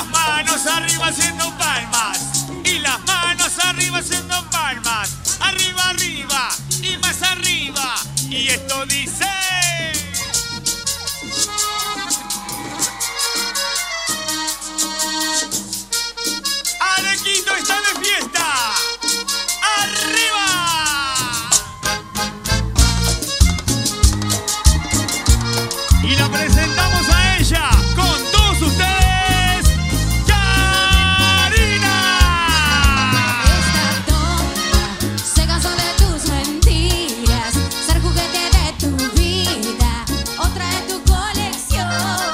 las manos arriba haciendo palmas. Y las manos arriba haciendo palmas. Arriba, arriba y más arriba. Y esto dice... Arequito está de fiesta. ¡Arriba! Y la presentamos a ella con todos ustedes, Karina. Esta tonta se cansó de tus mentiras, ser juguete de tu vida, otra de tu colección.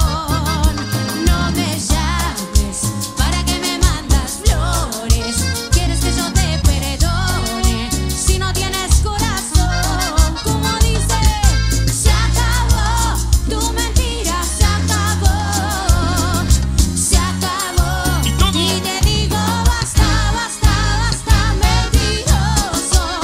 No me llames para que me mandas flores. Quieres que yo te perdone si no tienes corazón. Como dice, se acabó tu mentira, se acabó, se acabó. Y te digo basta, basta, basta, mentiroso.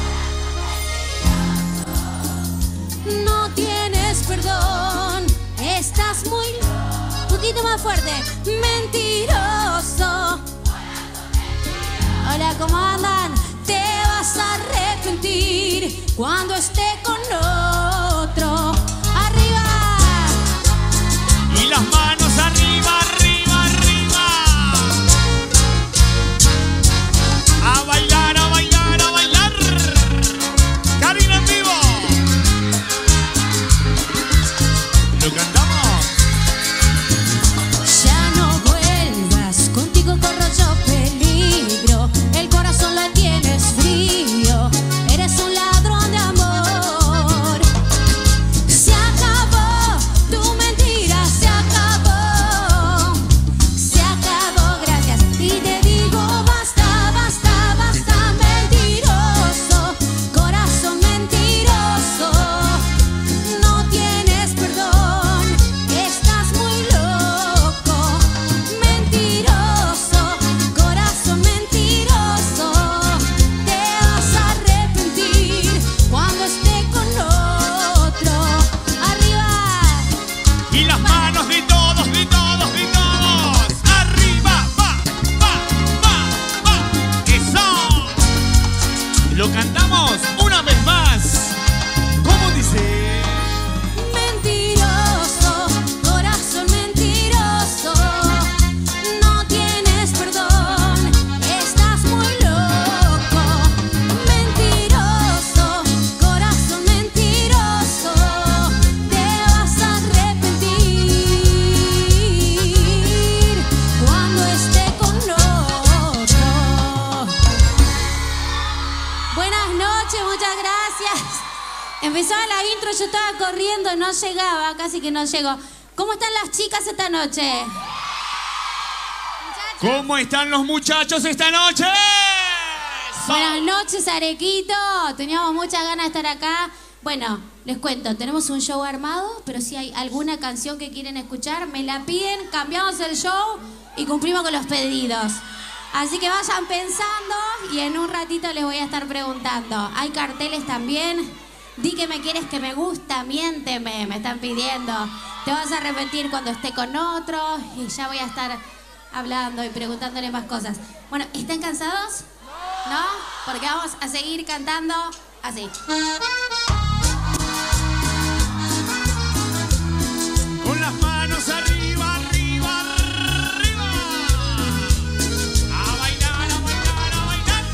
No tienes perdón, estás muy... Un poquito más fuerte, mentiroso. Hola, ¿cómo andan? Te vas a arrepentir cuando esté con otro. Arriba. Y las manos arriba, arriba, arriba. A bailar, a bailar, a bailar. Karina en vivo. ¿Lo cantamos? Ya no vuelvas, contigo corro yo peligro. El corazón lo tienes frío, eres un ladrón de amor. Se acabó tu mentira, se acabó, gracias. Y te digo basta, basta, basta, mentiroso, corazón mentiroso. No tienes perdón, estás muy loco, mentiroso, corazón mentiroso. Te vas a arrepentir cuando esté con otro. Arriba. Y las manos de todos, de todos, de todos. Arriba, va, va, va, va. Eso. Lo cantamos una vez más. ¿Cómo dice? Mentiroso, corazón mentiroso. No tienes perdón, estás muy loco. Mentiroso, corazón mentiroso. Te vas a arrepentir cuando esté con otro. Buenas noches, muchas gracias. Empezaba la intro, yo estaba corriendo, no llegaba, casi que no llego. ¿Cómo están las chicas esta noche? ¿Cómo están los muchachos esta noche? Buenas noches, Arequito. Teníamos muchas ganas de estar acá. Bueno, les cuento, tenemos un show armado, pero si hay alguna canción que quieren escuchar, me la piden, cambiamos el show y cumplimos con los pedidos. Así que vayan pensando y en un ratito les voy a estar preguntando. Hay carteles también. Di que me quieres, que me gusta, miénteme, me están pidiendo. Te vas a arrepentir cuando esté con otro y ya voy a estar hablando y preguntándole más cosas. Bueno, ¿están cansados? ¿No? Porque vamos a seguir cantando así. Con las manos arriba, arriba, arriba. A bailar, a bailar, a bailar.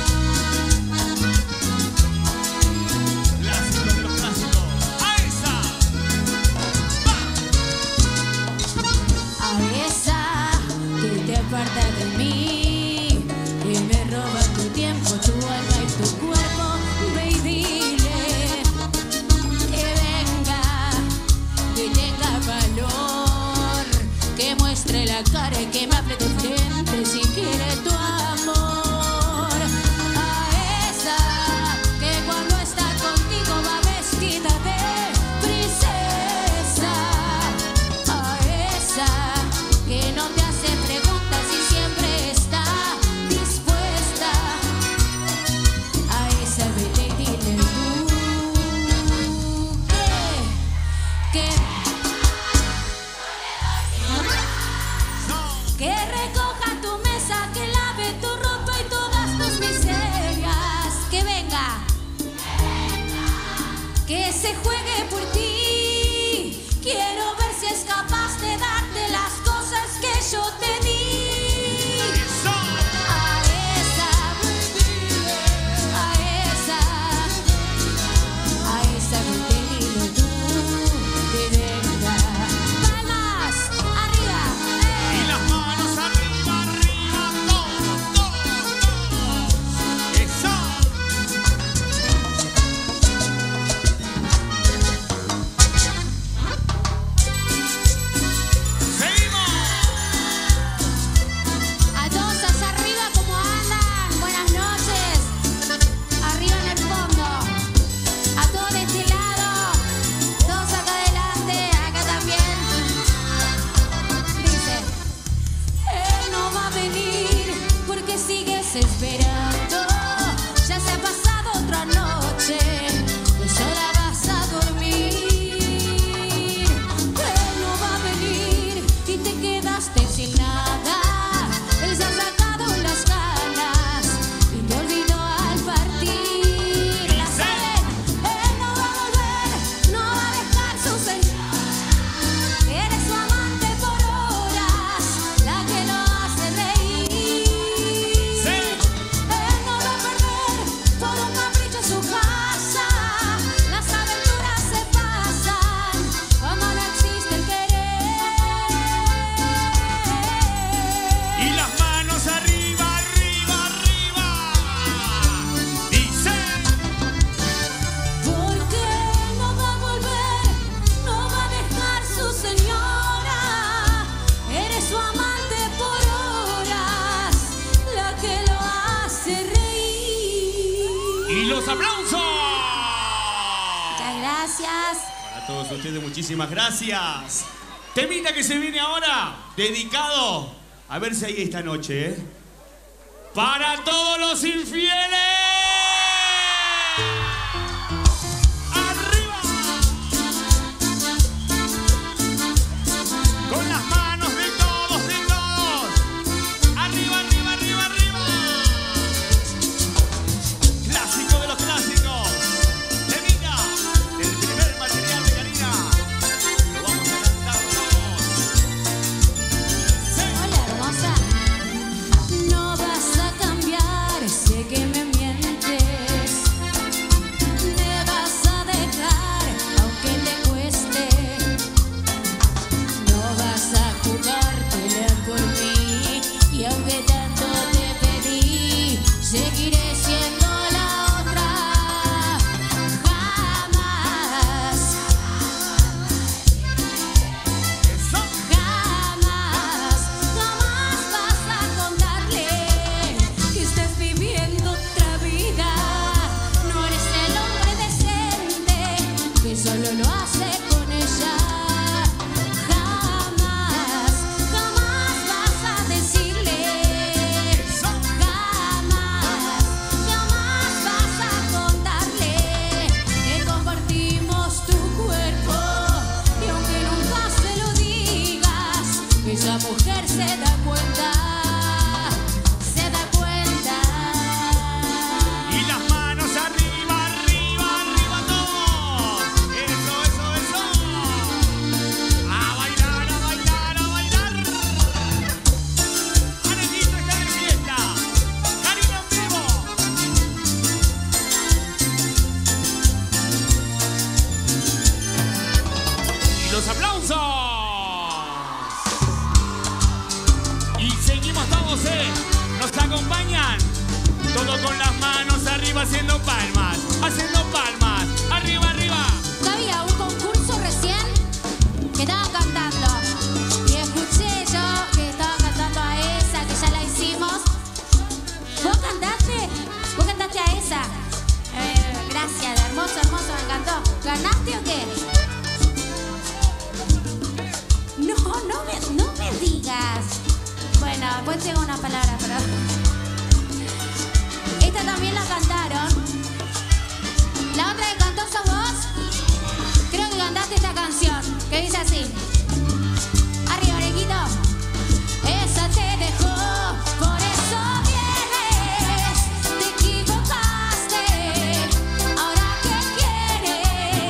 Clásico de los clásicos. A esa. Va. A esa que te aparta de mí, que me roba tu tiempo, tu alma y tu cuerpo. Ve y dile que se juegue por ti. Quiero ver si es capaz de darte las cosas que yo te di. Esperando, ya se ha pasado otra noche, tú sola vas a dormir. Él no va a venir y te quedaste sin nada. Él se ha sacado las ganas y te olvidó al partir. La saben, él no va a volver, no va a dejar su señal. Eres su amante por horas, la que lo hace reír. ¡Los aplausos! Muchas gracias. Para todos ustedes, muchísimas gracias. Temita que se viene ahora, dedicado, a ver si hay esta noche, ¿eh? Para todos los infieles. ¡Arriba! Con las manos de todos, de todos. ¡Arriba, arriba, arriba, arriba! Clásico de los clásicos. Temita del primer material de Karina. Lo vamos a cantar todos. Sí. Hola, hermosa. No vas a cambiar, sé que me mientes. Me vas a dejar, aunque te cueste. No vas a jugártela por mí. Y aunque tanto te pedí, seguiré siendo la otra. Jamás, jamás, jamás vas a contarle que estás viviendo otra vida. No eres el hombre decente que solo lo hace con ella. Jamás, jamás vas a decirle. Jamás, jamás vas a contarle que compartimos tu cuerpo. Y aunque nunca se lo digas, esa mujer se da cuenta. Se da cuenta. Y las manos arriba, arriba, arriba todos. Eso, eso, eso. A bailar, a bailar, a bailar. Arequito está de fiesta. Karina en vivo. Y los aplausos. Y seguimos todos, nos acompañan. Todo con las manos arriba haciendo palmas. Haciendo palmas. Arriba, arriba. Había un concurso recién que estaba cantando y escuché yo que estaba cantando a esa, que ya la hicimos. ¿Vos cantaste? ¿Vos cantaste a esa? Gracias, hermoso, hermoso, me encantó. ¿Ganaste o qué? No me digas. Bueno, después tengo una palabra, pero... Esta también la cantaron. La otra que cantó sos vos. Creo que cantaste esta canción, que dice así. Arriba, Arequito. Esa te dejó, por eso vienes. Te equivocaste. Ahora que quieres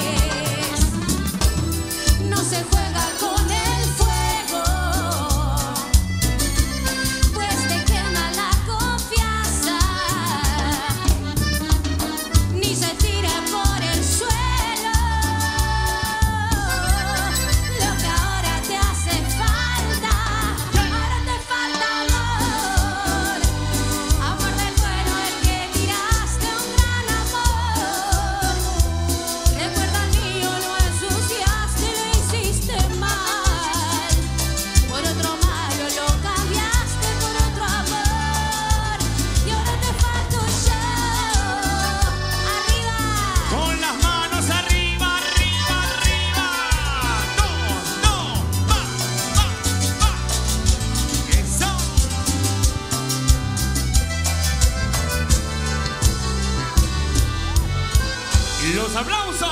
Los aplausos.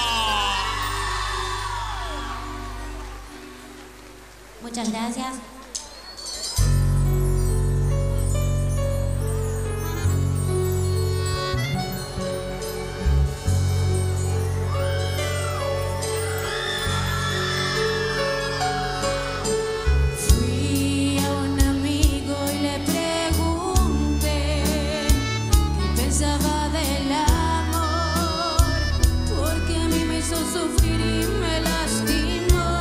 Muchas gracias. Sufrir y me lastimó.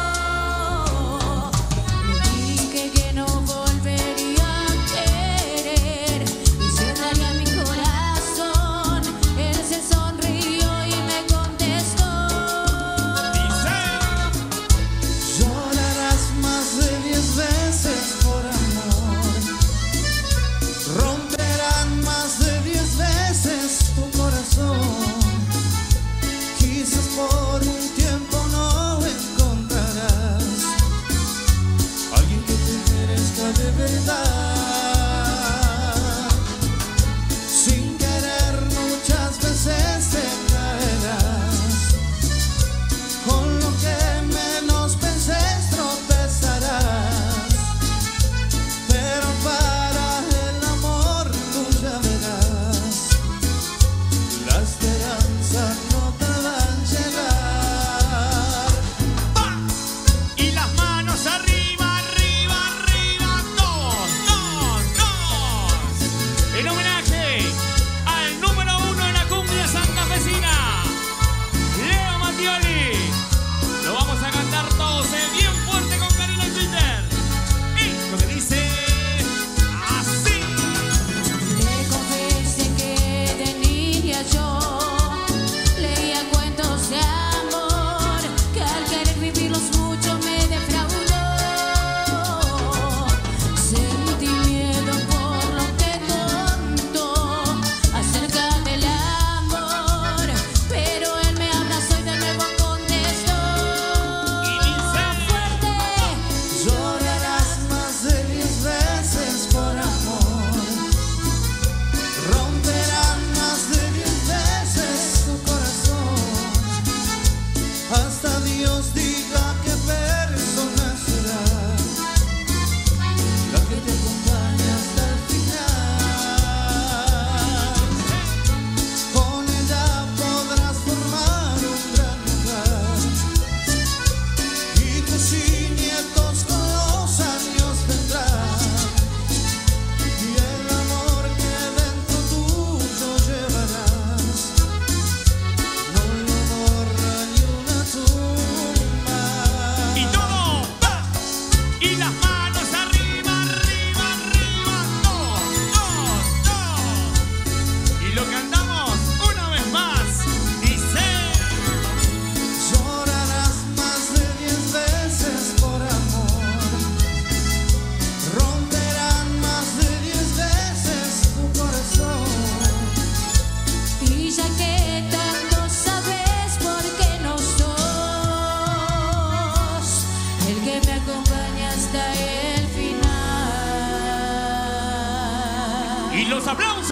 y los aplausos.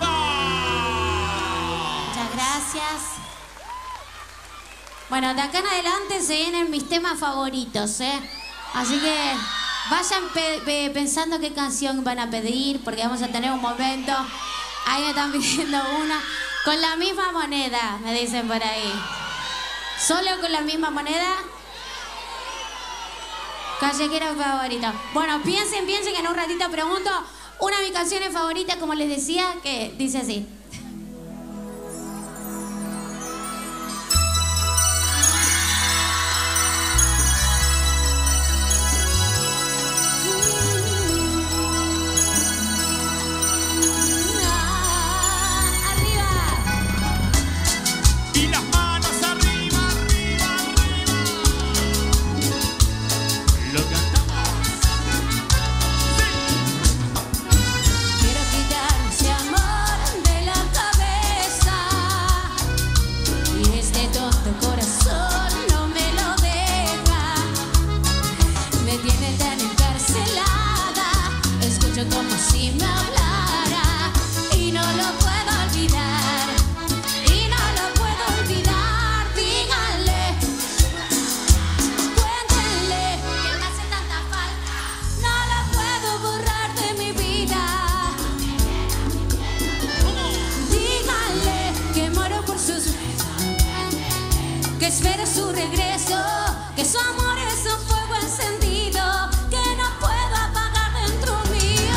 Muchas gracias. Bueno, de acá en adelante se vienen mis temas favoritos, ¿eh? Así que vayan pensando qué canción van a pedir, porque vamos a tener un momento. Ahí me están pidiendo una. Con la misma moneda, me dicen por ahí. ¿Solo con la misma moneda? Callejero favorito. Bueno, piensen que en un ratito pregunto una de mis canciones favoritas, como les decía, que dice así. Quiero quitar ese amor de la que espero su regreso, que su amor es un fuego encendido que no puedo apagar dentro mío.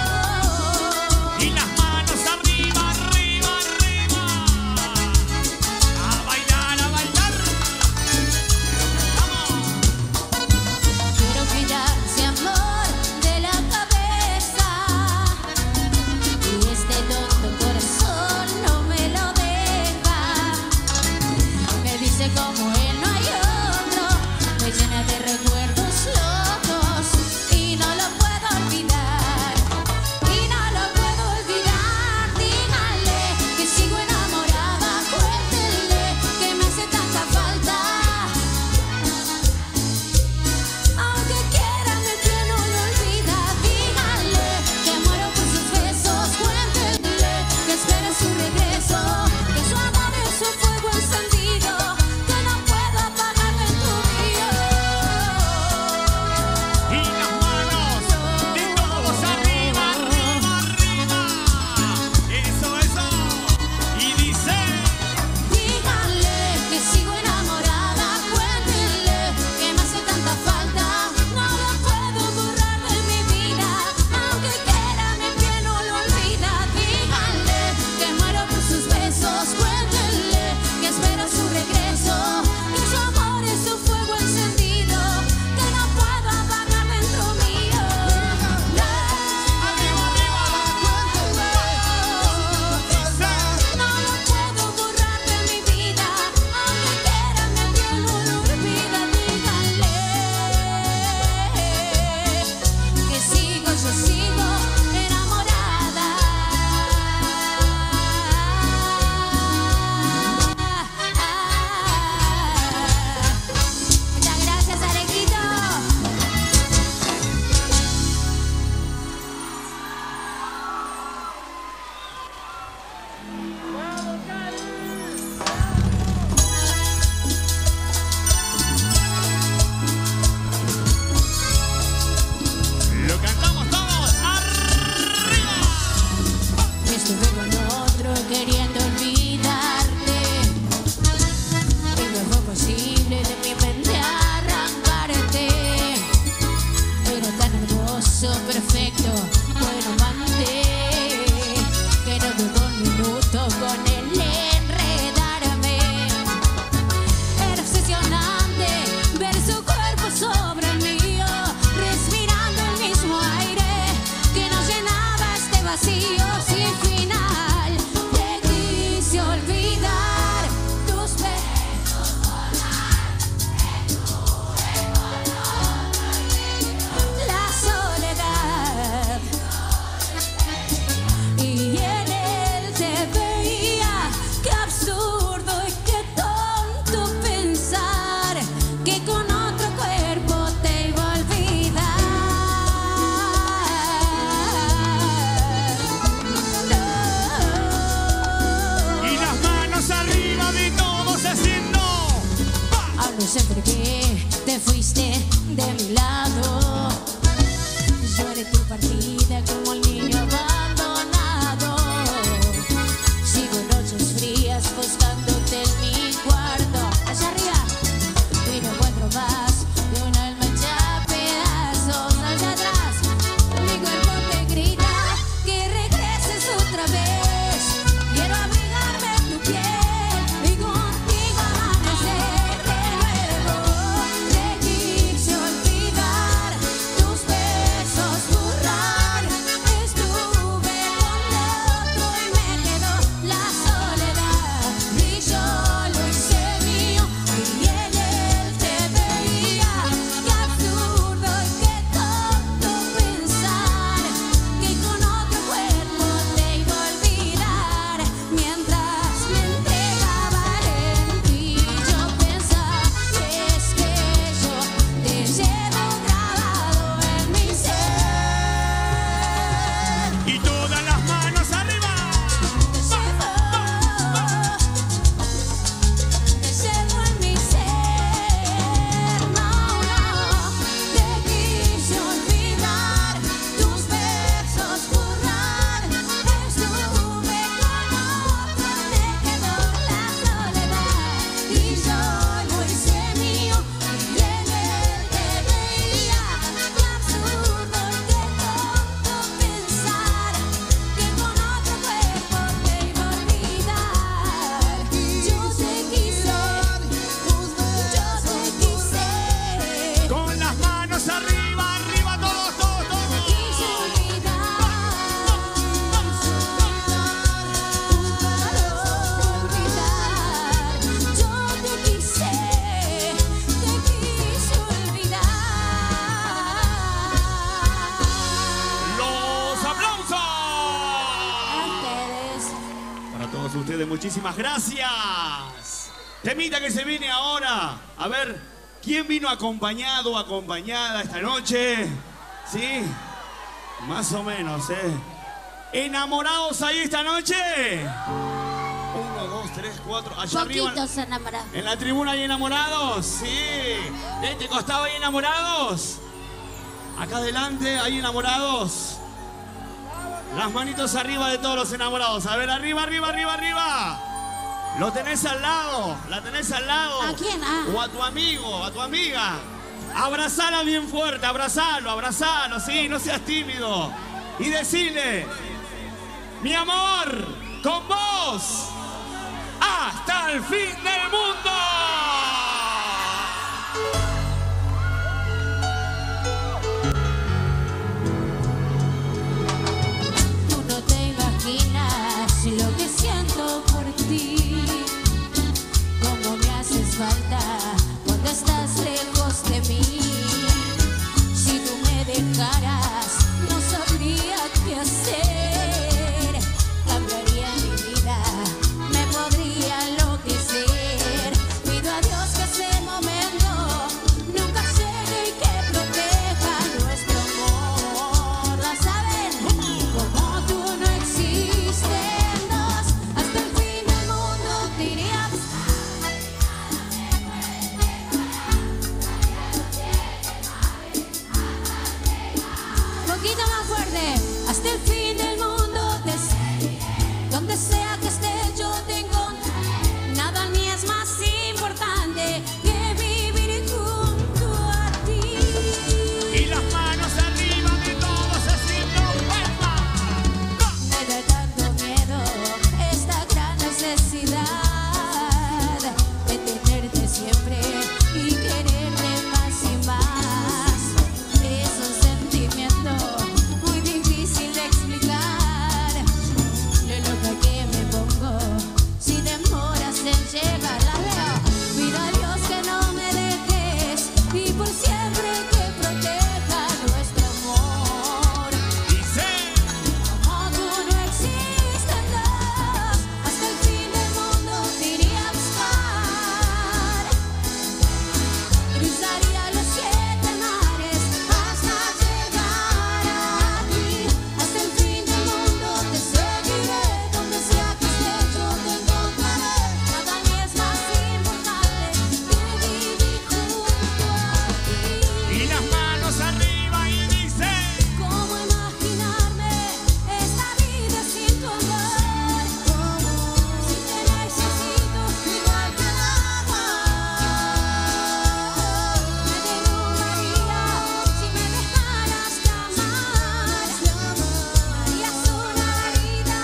Y las manos arriba, arriba, arriba. A bailar, a bailar. Vamos. Quiero quitar ese amor de la cabeza y este tonto corazón no me lo deja. Me dice como él no hay otro, me llena de recuerdos locos y no lo puedo olvidar, y no lo puedo olvidar. Díganle que sigo enamorada, cuéntenle que me hace tanta falta. Aunque quiera mi piel no lo olvida, díganle que muero por sus besos, cuéntenle que espero su regreso, que su amor es un fuego encendido que no puedo apagar dentro mío. Y las manos de todos arriba, arriba, arriba. Eso, eso. Y dice. Díganle que sigo enamorada, cuéntenle que me hace tanta falta, no lo puedo borrar de mi vida, aunque quiera mi piel no lo olvida. Díganle que muero por sus besos, cuéntenle que espero su regreso, que su amor es un fuego encendido que no puedo apagar dentro mío. Arriba, arriba. No lo puedo borrar de mi vida, aunque quiera mi piel no lo olvida. Díganle que sigo, yo sigo enamorada. Muchas gracias, Arequito. Lo cantamos todos. Arriba. Estuve con otro queriendo olvidarte y no fue posible de mi mente arrancarte. Era tan hermoso, perfecto, bueno amante, que no dudó un minuto con él enredarme. Era obsesionante ver su cuerpo sobre el mío, respirando el mismo aire que nos llenaba este vacío sin final. Te quise olvidar, tus besos volar, la soledad, y en él te veía. Qué absurdo y qué tonto pensar que con otro cuerpo te iba a olvidar. Y las manos arriba de todos haciendo. Aún no sé por qué te fuiste de mi lado. Lloré tu partida como el niño abandonado. Sigo noches frías buscándote en mi cuarto. Allá arriba. Y no encuentro más de un alma hecha pedazos. Allá atrás. Mi cuerpo te grita que regreses otra vez. Quiero abrigarme en tu piel y contigo amanecer de nuevo. Te quise olvidar. muchísimas gracias. Temita que se viene ahora. A ver, ¿quién vino acompañado o acompañada esta noche? ¿Sí? Más o menos, ¿eh? ¿Enamorados ahí esta noche? 1, 2, 3, 4. Allá arriba. Poquitos enamorados. ¿En la tribuna hay enamorados? Sí. ¿De este costado hay enamorados? Acá adelante hay enamorados. Las manitos arriba de todos los enamorados. A ver, arriba, arriba, arriba, arriba. Lo tenés al lado. La tenés al lado. ¿A quién? Ah. O a tu amigo, a tu amiga. Abrazala bien fuerte, abrazalo, abrazalo, sí, no seas tímido. Y decirle, mi amor, con vos, hasta el fin del mundo. Tú no te imaginas lo que siento por ti, cómo me haces falta cuando estás lejos de mí. Si tú me dejaras, no sabría qué hacer. Cambiaría mi vida, me podría enloquecer. Pido a Dios que ese momento nunca llegue y que proteja nuestro amor. ¿La saben? Como tú no existen dos, hasta el fin del mundo te iría a buscar. Poquito más fuerte. Hasta el fin del mundo te seguiré. Donde sea que esté yo te encontraré. Nada en mí es más importante que vivir junto a ti. Y las manos arriba de todos haciendo palmas. Me da tanto miedo esta gran necesidad de tenerte siempre y quererte más y más. Es un sentimiento muy difícil de explicar. Lo loca que me pongo si demoras en llegar. La veo. Pido a Dios que no me dejes y por siempre que proteja nuestro amor. Dice, Como tú no existen dos, hasta el fin del mundo te iría a buscar. Cruzaría los 7 mares hasta llegar a ti. Hasta el fin del mundo te seguiré. Donde sea que estés yo te encontraré. Nada ni es más importante que vivir junto a ti. y las manos arriba y dice, ¿Cómo imaginarme esta vida sin tu amor? Si te necesito igual que el agua. Me derrumbaría si me dejaras de amar. Harías una vida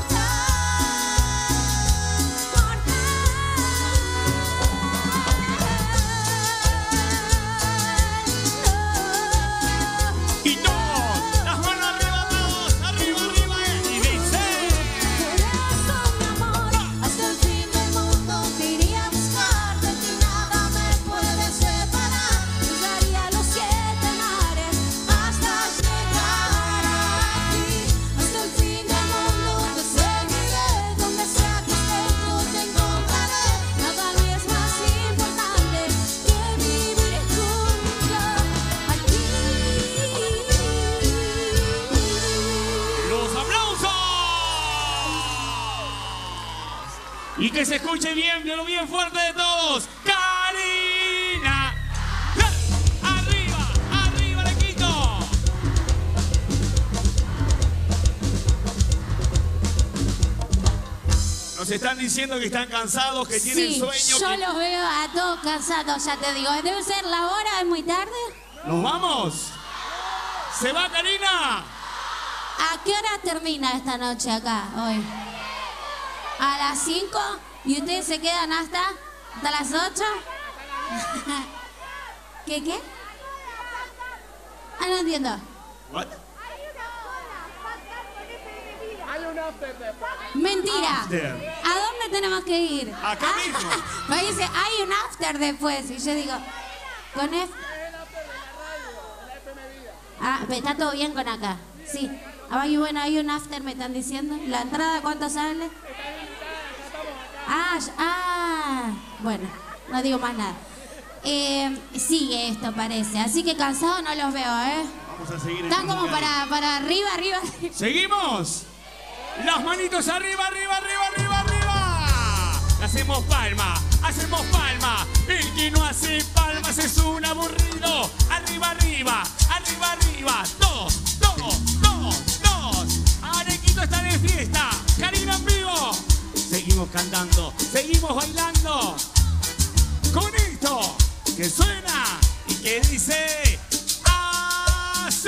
mortal. y todos, las manos arriba todos, arriba, arriba, y dice, Por eso, mi amor, hasta el fin del mundo te iría a buscar. De ti nada me puede separar. Cruzaría los 7 mares hasta llegar a ti. Hasta el fin del mundo te seguiré. Donde sea que estés yo te encontraré. Nada ni es más importante que vivir junto a ti. los aplausos. Y que se escuche bien, pero bien fuerte de todos. Karina. Arriba, arriba, le quito. Nos están diciendo que están cansados, que tienen Sí, sueño. yo que- los veo a todos cansados, ya te digo. Debe ser la hora, es muy tarde. ¿Nos vamos? ¿Se va Karina? ¿A qué hora termina esta noche acá, hoy? ¿A las 5? ¿Y ustedes se quedan hasta las 8? ¿Qué? Ah, no entiendo. What? Mentira. After. ¿A dónde tenemos que ir? Acá mismo. Me dice, hay un after después. Y yo digo, con F. Ah, está todo bien con acá. Sí. Ah, y bueno, hay un after, me están diciendo. ¿La entrada cuánto sale? Flash. Ah, bueno, no digo más nada. Sigue esto, parece. Así que cansados no los veo, ¿eh? Vamos a seguir. Están como para arriba, arriba. ¡Seguimos! Las manitos arriba, arriba, arriba, arriba, arriba. Hacemos palma, hacemos palma. El que no hace palmas es un aburrido. Arriba, arriba, arriba, arriba. Todos, todos, todos, todos. Arequito está de fiesta. Karina en vivo. Seguimos cantando, seguimos bailando. Con esto que suena y que dice así.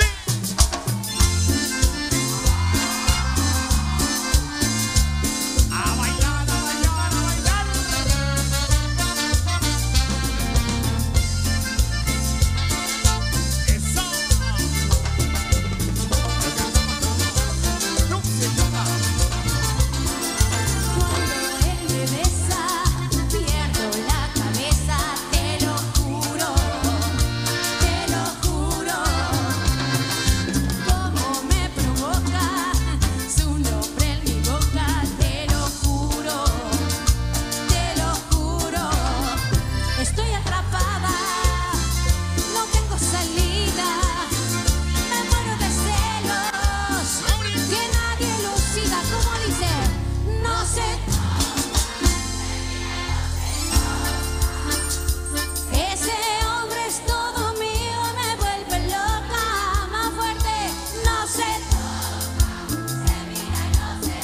A bailar, a bailar, a bailar. Eso. No se toca. Cuando él me besa, pierdo la cabeza, te lo juro, te lo juro. Como me provoca su nombre en mi boca, te lo juro, te lo juro. Estoy atrapada, no tengo salida, me muero de celos, que nadie lucida, como dice, no sé. Ese hombre es todo mío, me vuelve loca, más fuerte, no se toca, se mira y no se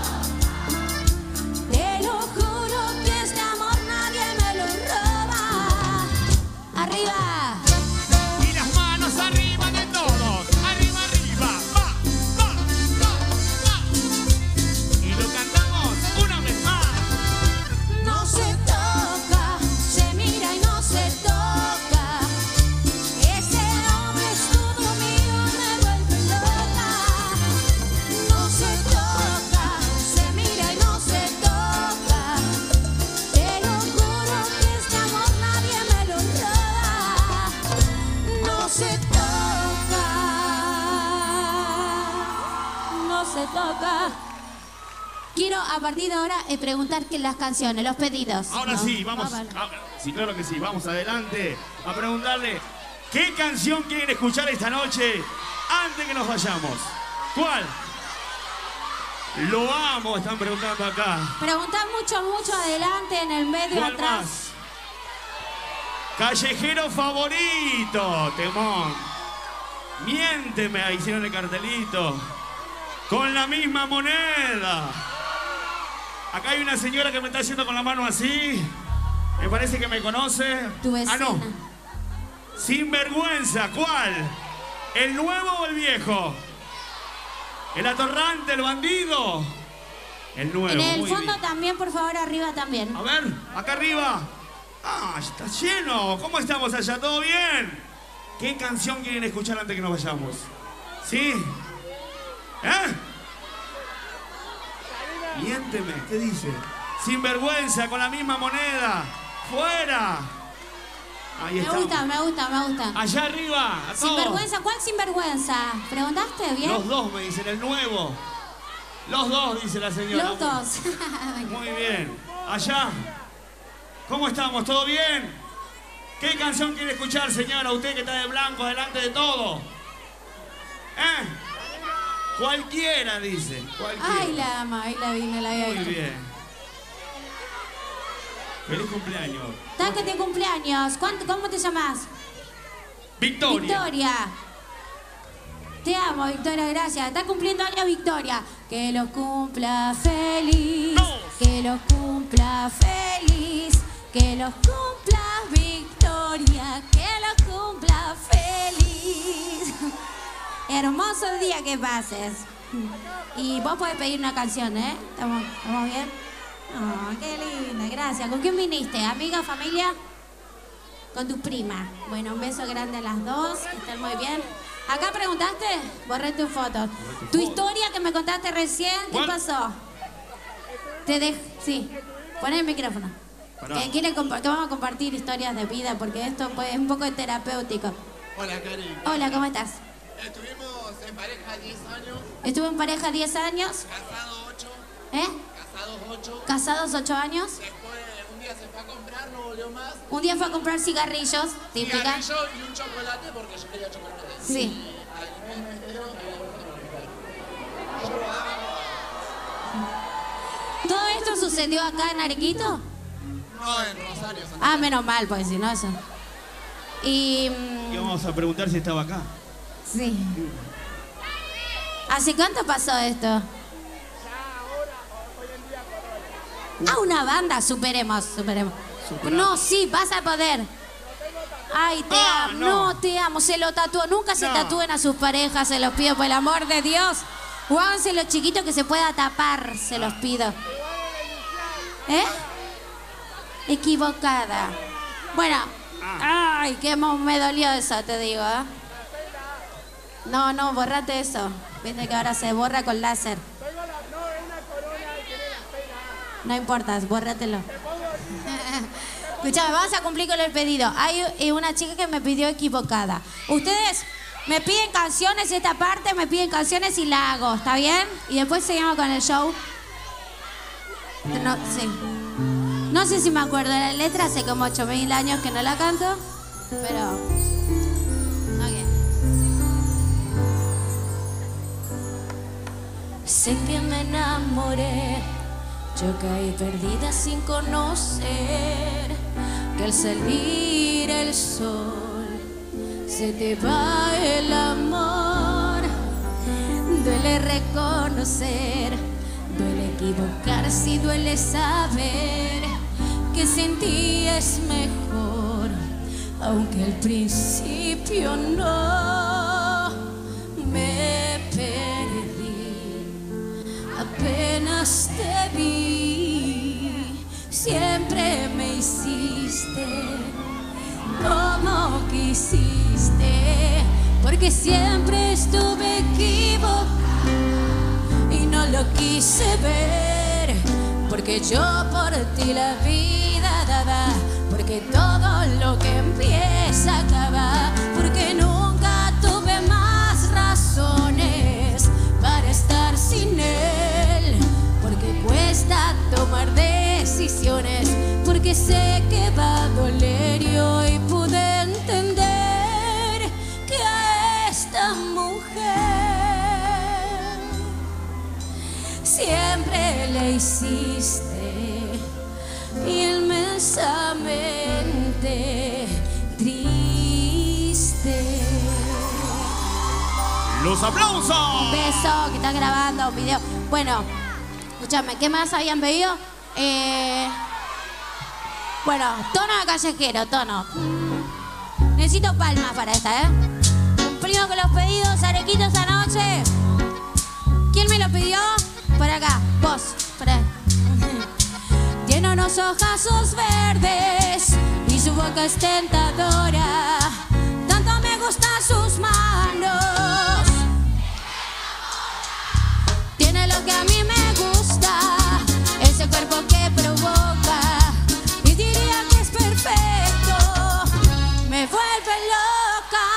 toca. Te lo juro que este amor nadie me lo roba. Arriba. Y las manos arriba de todos. Arriba, arriba. Va, va, va, va. Y lo cantamos una vez más. No se toca, se mira y no se toca. Ese hombre es todo mío, me vuelve loca. No se toca, se mira y no se toca. Te lo juro que este amor nadie me lo roba. No se toca, no se toca. Quiero a partir de ahora preguntar que las canciones, los pedidos. Ahora ¿no? sí, vamos. vale. Sí, claro que sí. Vamos adelante a preguntarle qué canción quieren escuchar esta noche antes que nos vayamos. ¿Cuál? Lo amo, están preguntando acá. Preguntar mucho, mucho adelante, en el medio, ¿Cuál atrás. más? Callejero favorito, temón. Miénteme, ahí hicieron el cartelito. Con la misma moneda. Acá hay una señora que me está haciendo con la mano así. Me parece que me conoce. Tu vecina. Ah, no. Sinvergüenza, ¿cuál? ¿El nuevo o el viejo? ¿El atorrante, el bandido? El nuevo, En el muy fondo bien. también, por favor, arriba también. A ver, acá arriba. Ah, está lleno. ¿Cómo estamos allá? ¿Todo bien? ¿Qué canción quieren escuchar antes que nos vayamos? ¿Sí? ¿Eh? Miénteme, ¿qué dice? Sinvergüenza, con la misma moneda. ¡Fuera! Ahí Me está. gusta, me gusta, me gusta. Allá arriba, a todos. Sinvergüenza, ¿cuál sinvergüenza? ¿Preguntaste bien? Los dos me dicen, el nuevo. Los dos, dice la señora. Los dos. Muy bien. Allá. ¿Cómo estamos? ¿Todo bien? ¿Qué canción quiere escuchar, señora? Usted que está de blanco delante de todo. ¿Eh? Cualquiera, dice. Cualquiera. Ay, la ama, ay, la vine, la había Muy visto. bien. Feliz cumpleaños. ¿Estás que te cumpleaños? ¿Cómo te llamas? Victoria. Victoria. Te amo, Victoria, gracias. Está cumpliendo años Victoria. Que los cumpla feliz. Todos. Que los cumpla feliz. Que los cumpla Victoria. Que los cumpla feliz. Hermoso día que pases. Y vos podés pedir una canción, ¿eh? ¿Estamos bien? Oh, qué linda, gracias. ¿Con quién viniste? ¿Amiga, familia? Con tu prima. Bueno, un beso grande a las dos, que estén muy bien. Acá preguntaste, borré tu foto. Tu historia que me contaste recién, ¿qué ¿Cuál? pasó? Te dejo, sí. Pon el micrófono. Pará. Que vamos a compartir historias de vida, porque esto pues, es un poco terapéutico. Hola, Cari. Hola, ¿cómo estás? Estuvimos en pareja 10 años, Estuve en pareja 10 años. casado 8, ¿Eh? casado ¿Casados 8 años? Después, un día se fue a comprar, no volvió más. Un día fue a comprar cigarrillos, típica. Cigarrillo y un chocolate porque yo quería chocolate. Sí. Al mes entero me había vuelto ¿Todo esto sucedió acá en Arequito? no, en Rosario. Ah, menos mal, porque si no eso. Y... Y vamos a preguntar si estaba acá. sí. ¿Hace cuánto pasó esto? Ah, una banda, superemos. No, sí, vas a poder. Ay, te amo, no, te amo, se lo tatuó. Nunca se tatúen a sus parejas, se los pido por el amor de Dios. O háganselo chiquito que se pueda tapar, se los pido. ¿Eh? Equivocada. Bueno, ay, que me dolió eso, te digo, ¿eh? No, borrate eso. Viste que ahora se borra con láser. No importa, bórratelo. Escuchame, vamos a cumplir con el pedido. Hay una chica que me pidió equivocada. Ustedes me piden canciones, esta parte me piden canciones y la hago, ¿está bien? Y después seguimos con el show. No, sí. No sé si me acuerdo de la letra, hace como 8000 años que no la canto, pero... ok. Sé que me enamoré, yo caí perdida sin conocer que al salir el sol se te va el amor. Duele reconocer, duele equivocarse y duele saber que sin ti es mejor, aunque al principio no me perdí. Apenas te vi, siempre me hiciste como quisiste, porque siempre estuve equivocada y no lo quise ver, porque yo por ti la vida daba, porque todo lo que empieza acaba, porque nunca tuve más razones para estar sin él, porque cuesta tomar decisiones, porque sé que va a doler y hoy pude entender que a esta mujer siempre le hiciste inmensamente triste. ¡Los aplausos! Un beso, que están grabando un video. Bueno, escúchame, ¿qué más habían pedido? Bueno, tono de callejero, tono. Necesito palmas para esta, ¿eh? Cumplimos con los pedidos, Arequitos anoche. ¿Quién me lo pidió? Por acá, vos, por ahí. Tiene unos ojazos verdes y su boca es tentadora. Tanto me gustan sus manos. Tiene lo que a mí me gusta, ese cuerpo que provoca, y diría que es perfecto, me vuelve loca.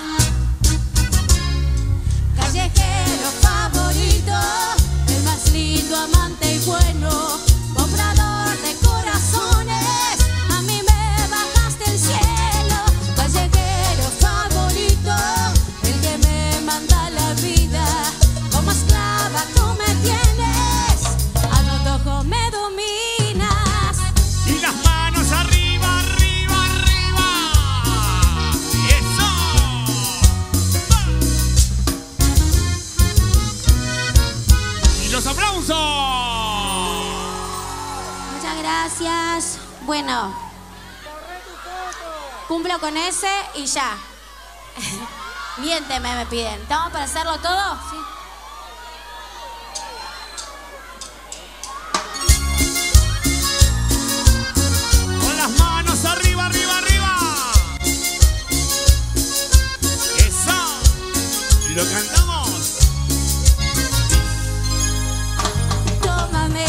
Callejero favorito, el más lindo, amante y bueno, comprador de corazones, a mí me bajaste el cielo. Callejero favorito, el que me manda la vida, como esclava tú me tienes, a lo tojo me dominas. Y las manos arriba, arriba, arriba. ¡Eso! ¡Va! ¡Y los aplausos! Muchas gracias. Bueno, cumplo con ese y ya. Miénteme, me piden. ¿Estamos para hacerlo todo? Sí. Con las manos arriba, arriba, arriba. ¡Eso! Y lo cantamos. Tómame,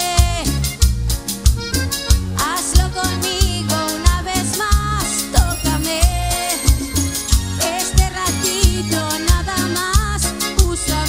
hazlo conmigo una vez más, tócame, este ratito nada más, usa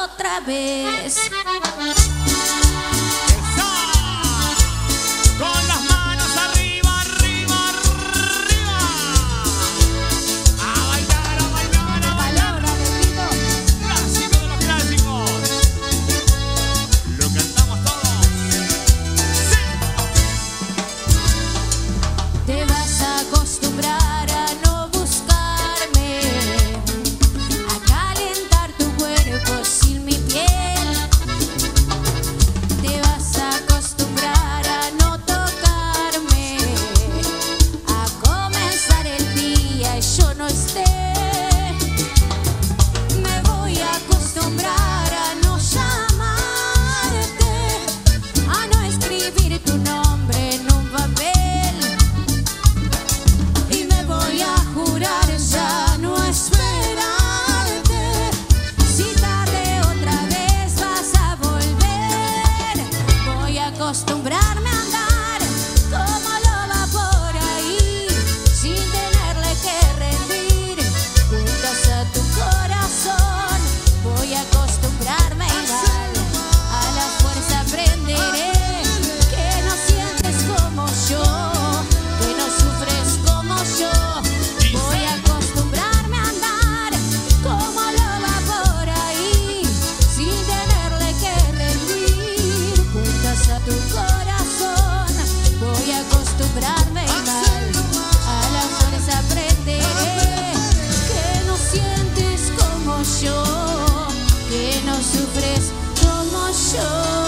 otra vez. Con las manos arriba, arriba, arriba. A bailar, a bailar, a bailar. Palabra de grito. Clásico de los clásicos. Lo cantamos todos. Sí. Te vas a acostumbrar a no buscarme, a calentar tu cuerpo sin mi piel. Te vas a acostumbrar a no tocarme, a comenzar el día y yo no esté. Me voy a acostumbrar a no llamarte, a no escribir tu nombre en un papel. Y me voy a jurar ya no esperarte. Si tarde otra vez vas a volver, voy a acostumbrarme a andar como loba por ahí, sin tenerle que rendir cuentas a tu corazón. Voy a acostumbrarme igual, a la fuerza aprenderé que no sientes como yo, que no sufres como yo. Voy a acostumbrarme a andar como loba por ahí, sin tenerle que rendir cuentas a tu corazón. Voy a acostumbrarme igual, a la fuerza aprenderé que no sientes como yo, que no sufres como yo.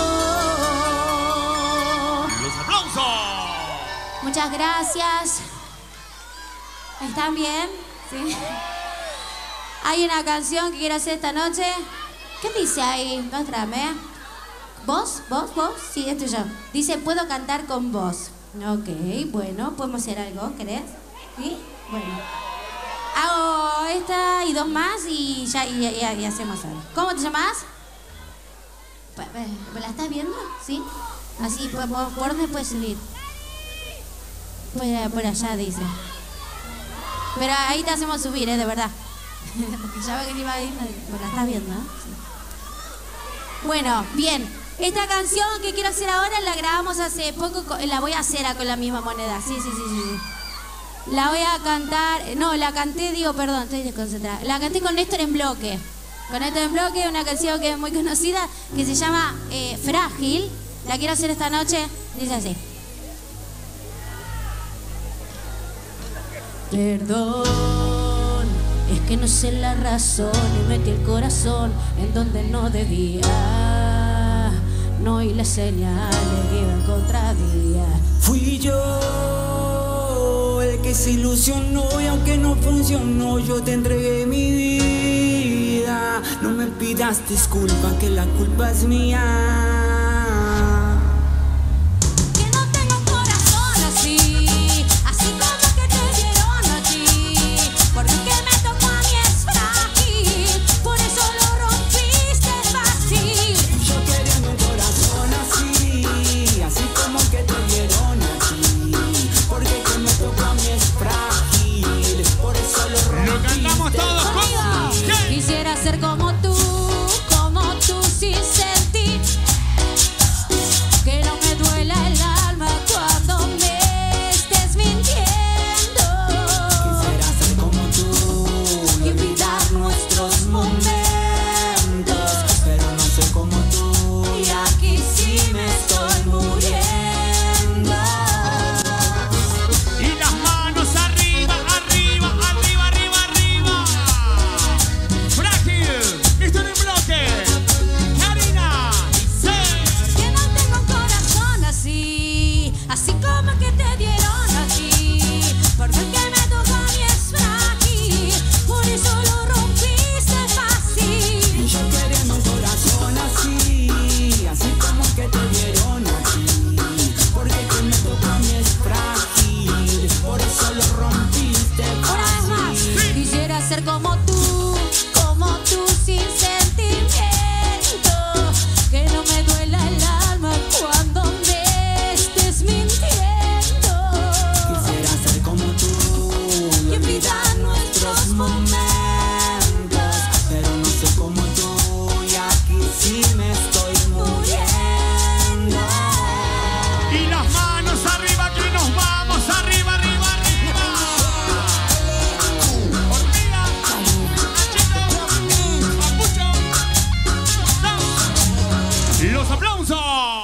Los aplausos. Muchas gracias. ¿Están bien? ¿Sí? Hay una canción que quiero hacer esta noche. ¿Qué dice ahí? Mostrame. ¿Vos? ¿Vos? ¿Vos? Sí, esto yo. Dice, puedo cantar con vos. Ok, bueno, podemos hacer algo, ¿querés? ¿Sí? Bueno. Hago esta y dos más y ya y hacemos algo. ¿Cómo te llamas? ¿La estás viendo? ¿Sí? Así, ¿por dónde puedes subir? Por allá, dice. Pero ahí te hacemos subir, de verdad. Porque ya ve que te iba a ir, la estás viendo, ¿no? Sí. Bueno, bien. Esta canción que quiero hacer ahora la grabamos hace poco, la voy a hacer con la misma moneda. Sí. La voy a cantar, no, la canté, perdón, estoy desconcentrada. La canté con Néstor en Bloque. Con Néstor en Bloque, una canción que es muy conocida, que se llama Frágil. La quiero hacer esta noche, dice así. Perdón, es que no sé la razón y metí el corazón en donde no debía. No oí las señales que iban contradía. Fui yo el que se ilusionó y aunque no funcionó yo te entregué mi vida. No me pidas disculpa que la culpa es mía. Quisiera ser como tú sin sentir. aplausos.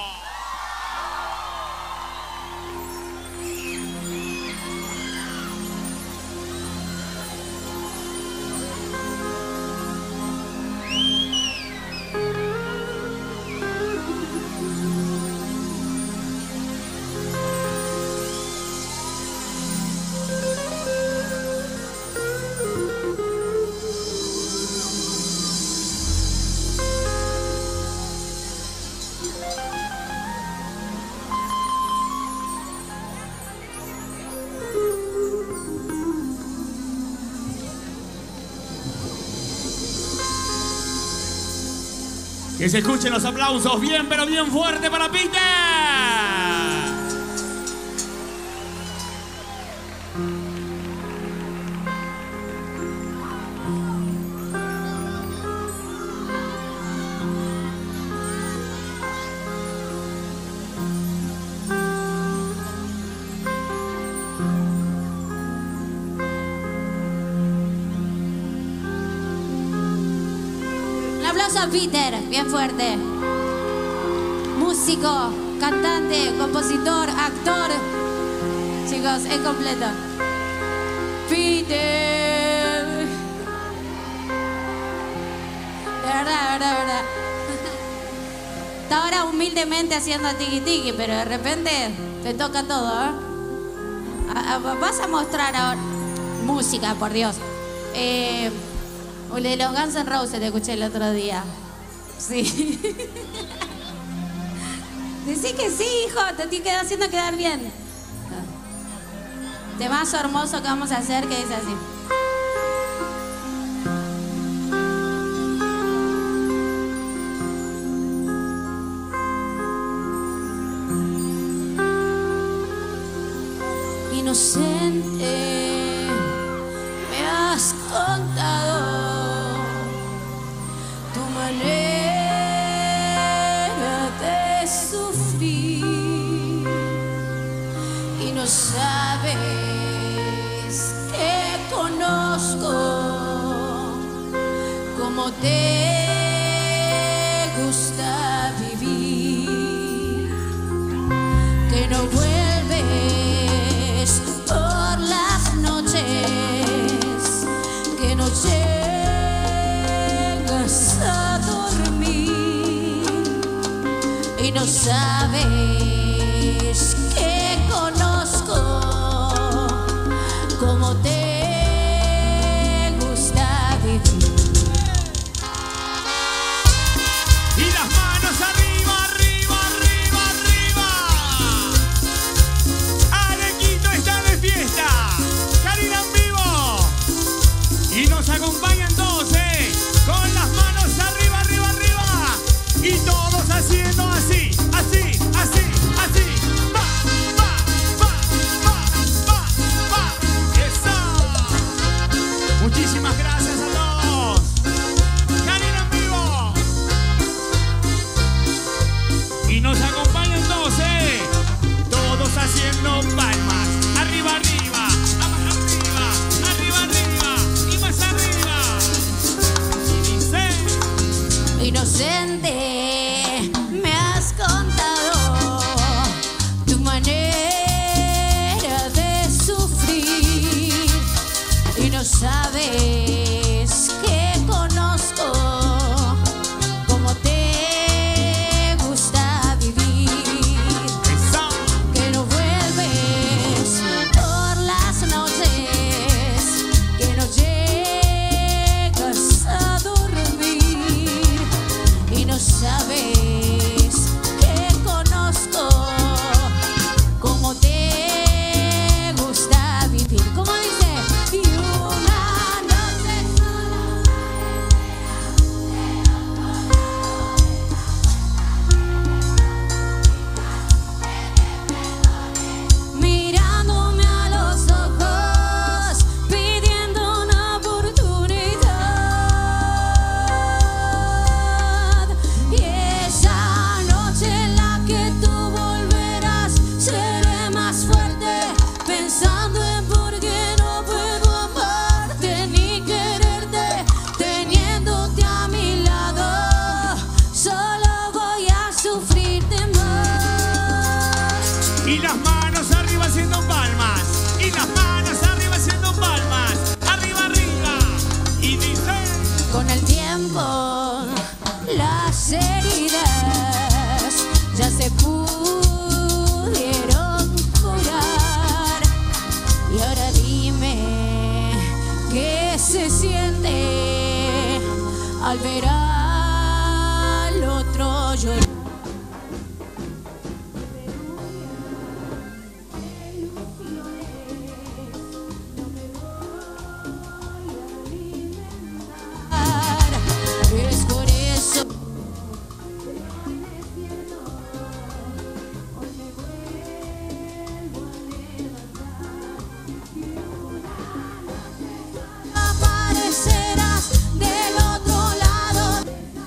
Que se escuchen los aplausos bien, pero bien fuerte para Peter. Un aplauso a Peter, bien fuerte. Músico, cantante, compositor, actor. Chicos, es completo. Peter. De verdad. Está ahora humildemente haciendo tiki tiki, pero de repente te toca todo, ¿eh? Vas a mostrar ahora música, por Dios. De los Guns N' Roses te escuché el otro día. Sí. Decí que sí, hijo, te estoy haciendo quedar bien. Temazo hermoso que vamos a hacer que dice así. Inocente, me has contado tu manera de sufrir y no sabes que conozco cómo te gusta vivir, que no vuelves por las noches, que no llegas a dormir y no sabes que conozco cómo te gusta vivir. Y las manos arriba, arriba, arriba, arriba. Arequito está de fiesta. Karina en vivo. Y nos acompañan todos, con las manos arriba, arriba, arriba. Y todos haciendo así, así, así, así. Va, va, va, va, va, va. Eso. Muchísimas gracias a todos. Karina en vivo. Y nos acompañan todos, todos haciendo palmas. Arriba, arriba, más arriba, arriba, arriba y más arriba. Y dice, Inocente, me has contado tu manera de sufrir y no sabes que conozco cómo te gusta vivir, eso. que no vuelves por las noches, que no llegas a dormir y no sabes que conozco cómo te gusta vivir. ¿Cómo dice? Y una noche mirándome a los ojos, pidiendo una oportunidad. Y esa Y las manos arriba haciendo palmas. Y las manos arriba haciendo palmas. Arriba, arriba. Y dice... Con el tiempo, las heridas ya se pudieron curar. Y ahora dime qué se siente al ver al otro llorar. Es por eso aparecerás del otro lado.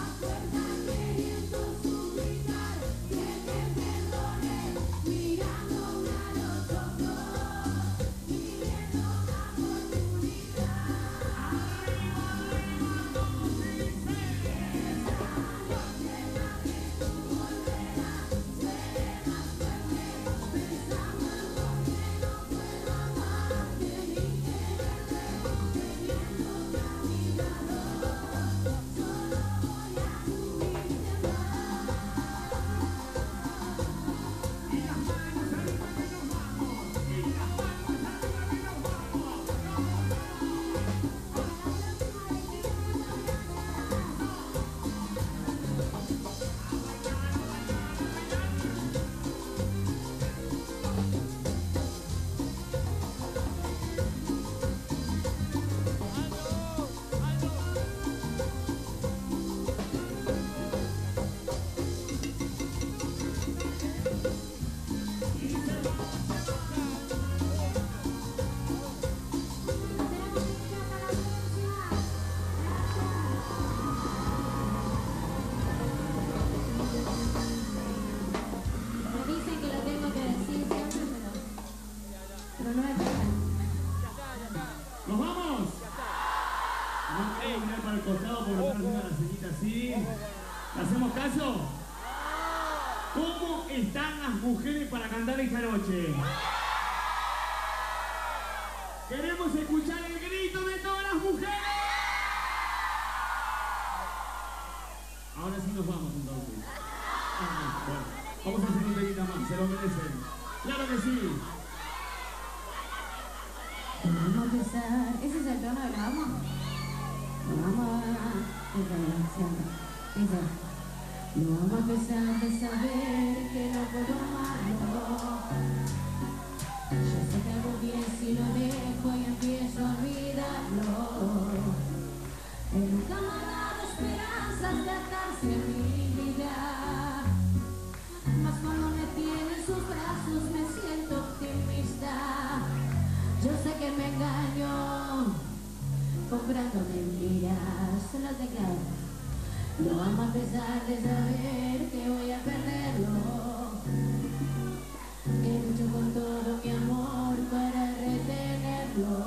Me dicen que lo tengo que decir siempre, pero no es verdad. ¿Nos vamos? No queremos mirar para el costado porque nos están haciendo la ceñita así. ¿Le hacemos caso? ¿Cómo están las mujeres para cantar esta noche? Queremos escuchar el grito de todas las mujeres. Ahora sí nos vamos entonces. Bueno, vamos a hacer un temita más, se lo merecen. ¡Claro que sí! Vamos a empezar. ¿Ese es el tono de la vamos? Vamos a... Dice, no vamos a empezar de saber que no puedo amarlo. Yo sé que hago bien si lo dejo y empiezo a olvidarlo. Él nunca me ha dado esperanzas de atarse a mi vida. Mas cuando me tiene en sus brazos me siento optimista. Yo sé que me engaño comprando mentiras, se los declaro. No vamos a pesar de saber que voy a perderlo. Que lucho con todo mi amor para retenerlo.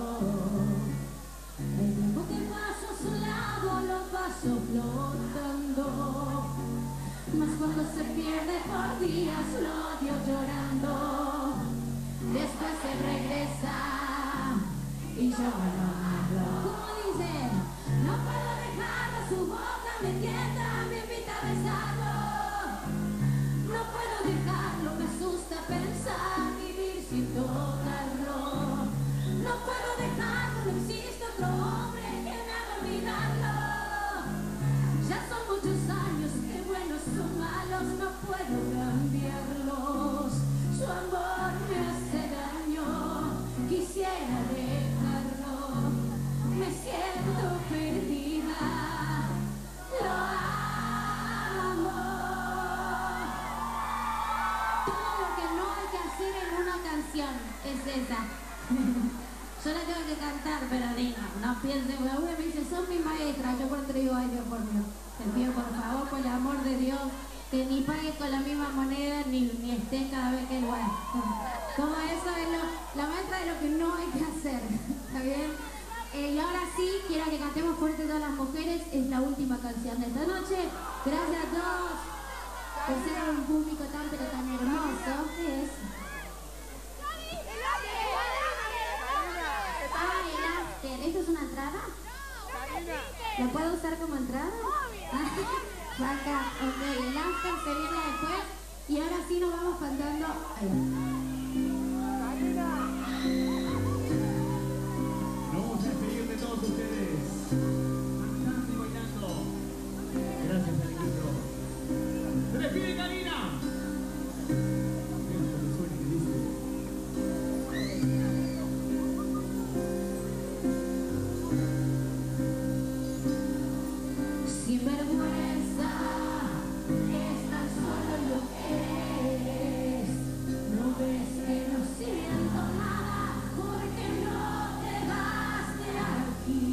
El tiempo que paso a su lado lo paso flotando. Mas cuando se pierde por días lo odio llorando. Después se regresa y yo vuelvo a amarlo. ¿Cómo dice? No puedo dejarlo, su boca me tienta, me invita a besarlo. No puedo dejarlo, me asusta pensar vivir sin tocarlo. No puedo dejarlo, no existe otro hombre que me haga olvidarlo. Ya son muchos años, que buenos o malos, no puedo cambiarlos. Su amor me hace daño, quisiera dejarlo. Me siento perdida, lo amo. Todo lo que no hay que hacer en una canción es esa. Yo la tengo que cantar, pero diga, no piensen, una me dice, son mi maestra, yo por digo, ay Dios por Dios, te pido por favor, por el amor de Dios, que ni pagues con la misma moneda, ni estés cada vez que igual. Como eso es la maestra de lo que no hay que hacer, ¿está bien? Y ahora sí, quiero que cantemos fuerte todas las mujeres, es la última canción de esta noche. Gracias a todos por ser un público tan pero tan hermoso que es. entrada? ¿La puedo usar como entrada? Acá, ok, el after se viene después y ahora sí nos vamos cantando. Ahí Nos vamos a despedir de todos ustedes. Cantando y bailando. Gracias, Arequito. ¡Se despide Karina! Sin vergüenza, es tan solo lo que eres. No ves que no siento nada porque no te vas de aquí.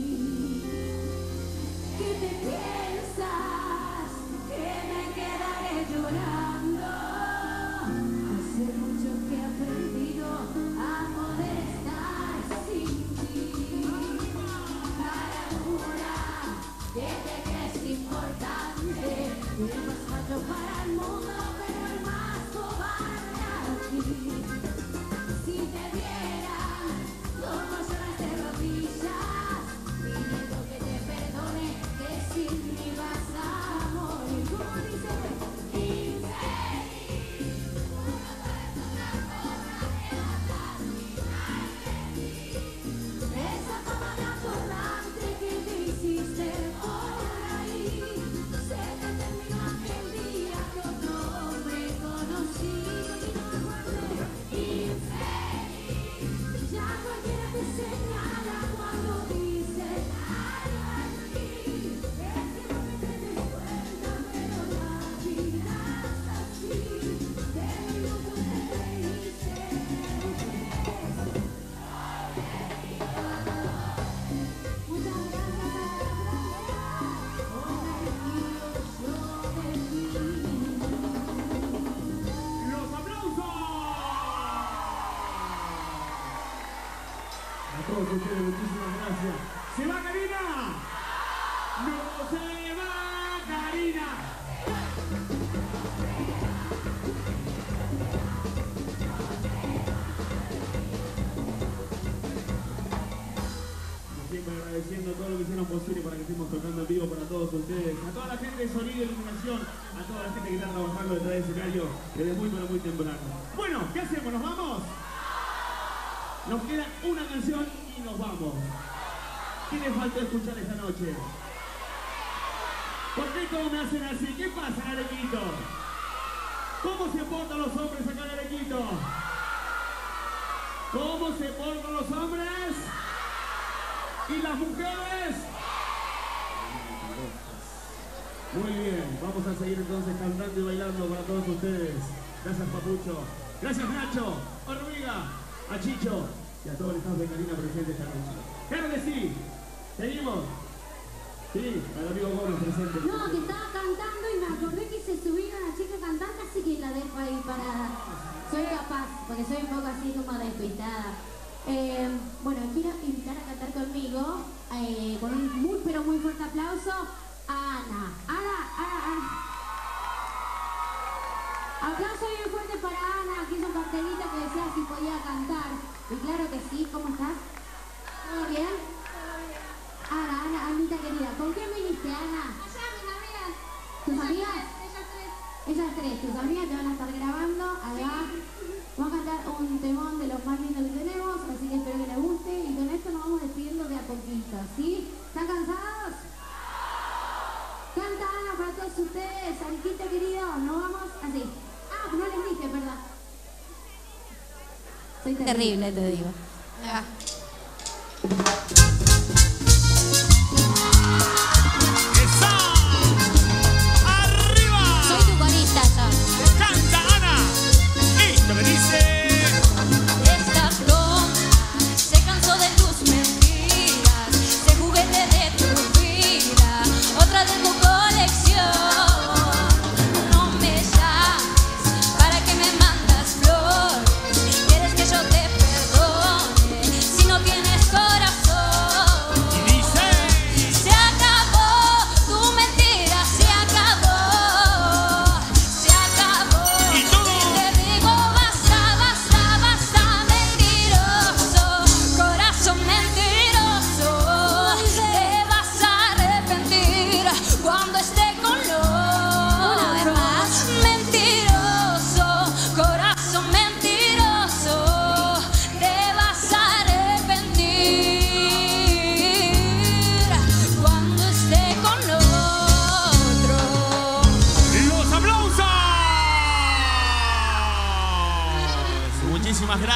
¿Qué te piensas? Que me quedaré llorando. Hace mucho que he aprendido a poder estar sin ti. Para una que te crees importante, el más macho para el mundo, pero el más cobarde aquí. Si te vieran como lloras de rodillas, pidiendo que te perdone, que sin mí vas a morir. Como dice, infeliz, uno parece otra cosa que matar mi esa fama de atorrante que te hiciste por ahí, se te terminó aquel día que otro hombre conocí. Infeliz, ya cualquiera te señala cuando dice ay, aquí. Es que no te des cuenta, pero la vida es así. De minutos te reíste. Muchas ¡Los aplausos! A todos ustedes, muchísimas gracias. ¿Se va Karina? ¡No se va Karina! Como siempre agradeciendo todo lo que hicieron posible para que estemos tocando en vivo para todos ustedes. A toda la gente de sonido y iluminación, a toda la gente que está trabajando detrás del escenario desde muy pero muy temprano. Bueno, ¿qué hacemos? ¿Nos vamos? Nos queda una canción y nos vamos. ¿Qué les faltó escuchar esta noche? ¿Por qué todos me hacen así? ¿Qué pasa en Arequito? ¿Cómo se portan los hombres acá en Arequito? ¿Cómo se portan los hombres? ¿Y las mujeres? Muy bien, vamos a seguir entonces cantando y bailando para todos ustedes. Gracias Papucho, gracias Nacho, Hormiga, a Chicho y a todo el staff de Karina presente esta noche. ¡Claro que sí! ¿Seguimos? Sí, al amigo Gómez presente. No, que estaba cantando y me acordé que se subía una chica cantante, así que la dejo ahí parada. Soy capaz, porque soy un poco así como despistada. Bueno, quiero invitar a cantar conmigo, con un muy pero muy fuerte aplauso, a Ana. Ana. Aplauso bien fuerte para Ana, que hizo un cartelito que decía si podía cantar. Y claro que sí, ¿cómo estás? ¿Todo bien? Ana, Anita querida, ¿con quién viniste, Ana? Allá, mis amigas. ¿Tus amigas? Ellas tres. Ellas tres, tus amigas te van a estar grabando acá. Vamos a cantar un temón de los más lindos que tenemos, así que espero que les guste. Y con esto nos vamos despidiendo de a poquito, ¿sí? ¿Están cansados? Canta Ana para todos ustedes, Arequito querido, nos vamos así. Ah, no les dije, ¿verdad? Soy terrible, te digo. ¡Esa! ¡Arriba! Soy tu corista, yo. ¡Canta Ana! Esto me dice... Esta flor se cansó de tus mentiras, se juguete de tu vida, otra de tu colección. No me llames para que me mandas flores, quieres que yo te perdone.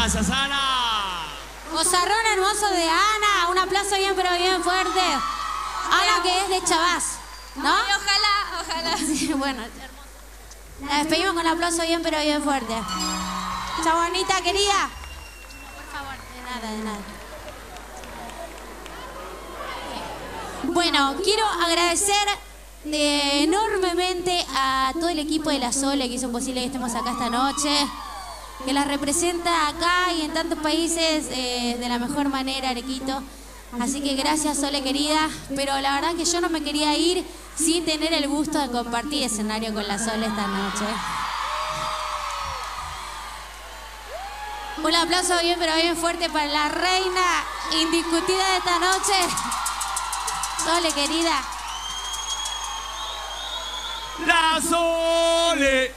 Gracias, Ana. Bozarrón hermoso de Ana. Un aplauso bien, pero bien fuerte. Ana, que es de Chavás, ¿no? Ay, ojalá. Sí, bueno, la despedimos con un aplauso bien, pero bien fuerte. Chau, Anita, querida. Por favor, de nada. Bueno, quiero agradecer enormemente a todo el equipo de la Sole que hizo posible que estemos acá esta noche, que la representa acá y en tantos países de la mejor manera, Arequito. Así que gracias, Sole querida, pero la verdad que yo no me quería ir sin tener el gusto de compartir escenario con la Sole esta noche. Un aplauso bien, pero bien fuerte para la reina indiscutida de esta noche, Sole querida. La Sole.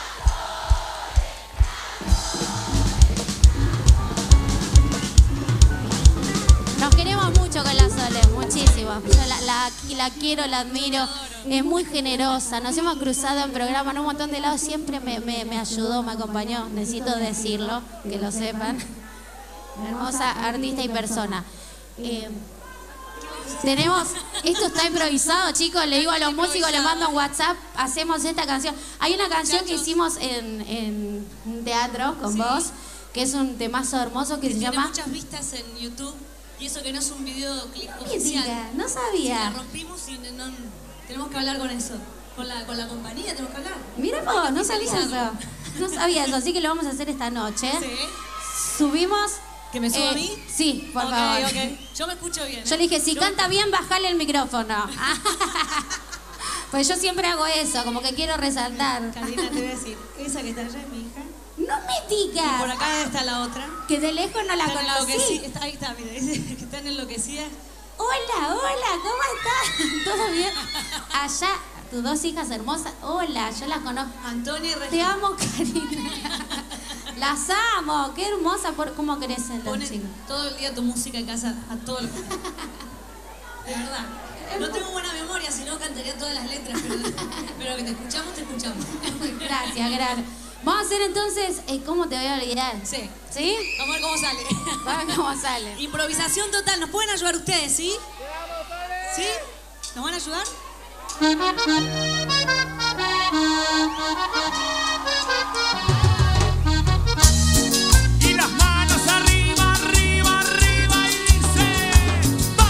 Nos queremos mucho con la Sole, muchísimo. Yo la quiero, la admiro. Es muy generosa. Nos hemos cruzado en programa en un montón de lados. Siempre me ayudó, me acompañó. Necesito decirlo, que lo sepan. Hermosa artista y persona. Tenemos, esto está improvisado, chicos. Le digo a los músicos, les mando un WhatsApp. Hacemos esta canción. Hay una canción que hicimos en un teatro con vos, que es un temazo hermoso que se Tiene llama... muchas vistas en YouTube y eso que no es un videoclip Mentira, oficial. no Sí, sabía. la rompimos y tenemos que hablar con eso. Con la compañía tenemos que hablar. Mira vos, no sabía eso. No sabía eso, así que lo vamos a hacer esta noche. Sí. Subimos... ¿Que me suba a mí? Sí, por Ok, favor. ok. Yo me escucho bien. Yo le dije, si canta bien, bajale el micrófono. Pues yo siempre hago eso, como que quiero resaltar. Karina, te voy a decir, esa que está allá es mi hija. No me Y por digas acá está la otra. que de lejos no la Están conocí. ahí está, mira, dice que están enloquecidas. Hola, ¿cómo estás? ¿Todo bien? Allá, tus dos hijas hermosas. Hola, yo las conozco. Antonia y Te Regina. amo, Karina. Las amo, qué hermosa. ¿Cómo crecen los Ponen chicos? todo el día tu música en casa a todo el mundo. De verdad. No tengo buena memoria, si no cantaría todas las letras, pero que te escuchamos, te escuchamos. Gracias. Vamos a hacer entonces, ¿cómo te voy a olvidar? Sí. ¿Sí? Vamos a ver cómo sale. Vamos a ver cómo sale. Improvisación total. ¿Nos pueden ayudar ustedes, sí? ¿Sí? ¿Nos van a ayudar? Y las manos arriba, arriba, arriba y dice ¡va!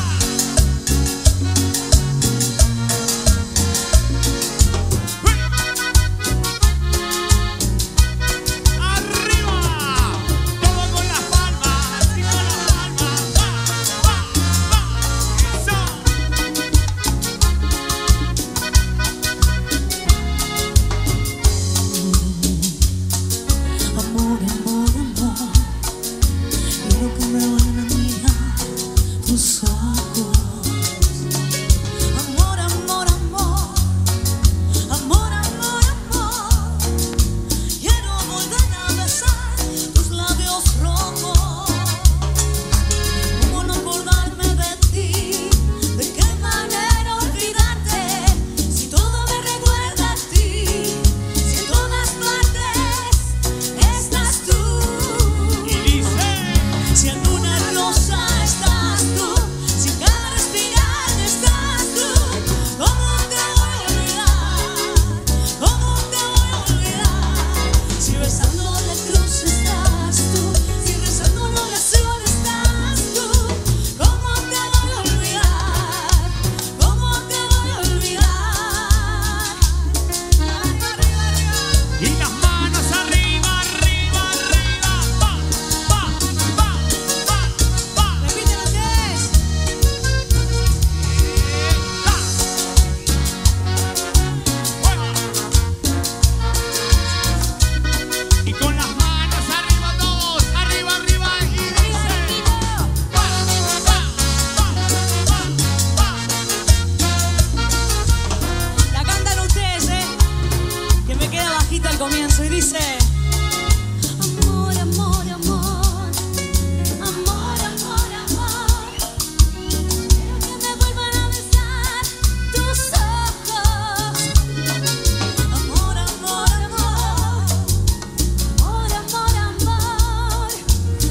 Arriba, todo con las palmas, y con las palmas, va, eso. Amor, amor, amor, quiero que me van a mirar tus ojos. Amor, amor, amor, amor, amor, amor, quiero volver a besar tus labios rojos. ¿Cómo no acordarme de ti? ¿De qué manera olvidarte? Si todo me recuerda a ti, si en todas partes estás tú. Y dice Si en una rosa estás tú, si en cada respirar estás tú, ¿cómo te voy a olvidar? ¿Cómo te voy a olvidar? Si besando la cruz estás tú, si rezando la oración estás tú, ¿cómo te voy a olvidar? ¿Cómo te voy a olvidar? Arriba, arriba, arriba. y las manos arriba, arriba, arriba, va, va, va, va, va. Repiten ustedes. Y con las manos arriba todos, arriba, arriba y dice va, va, va, va, La cantan ustedes, que me queda bajita al comienzo y dice... Amor, amor, amor, amor, amor, amor, quiero que me vuelvan a besar tus ojos. Amor, amor, amor, amor, amor, amor,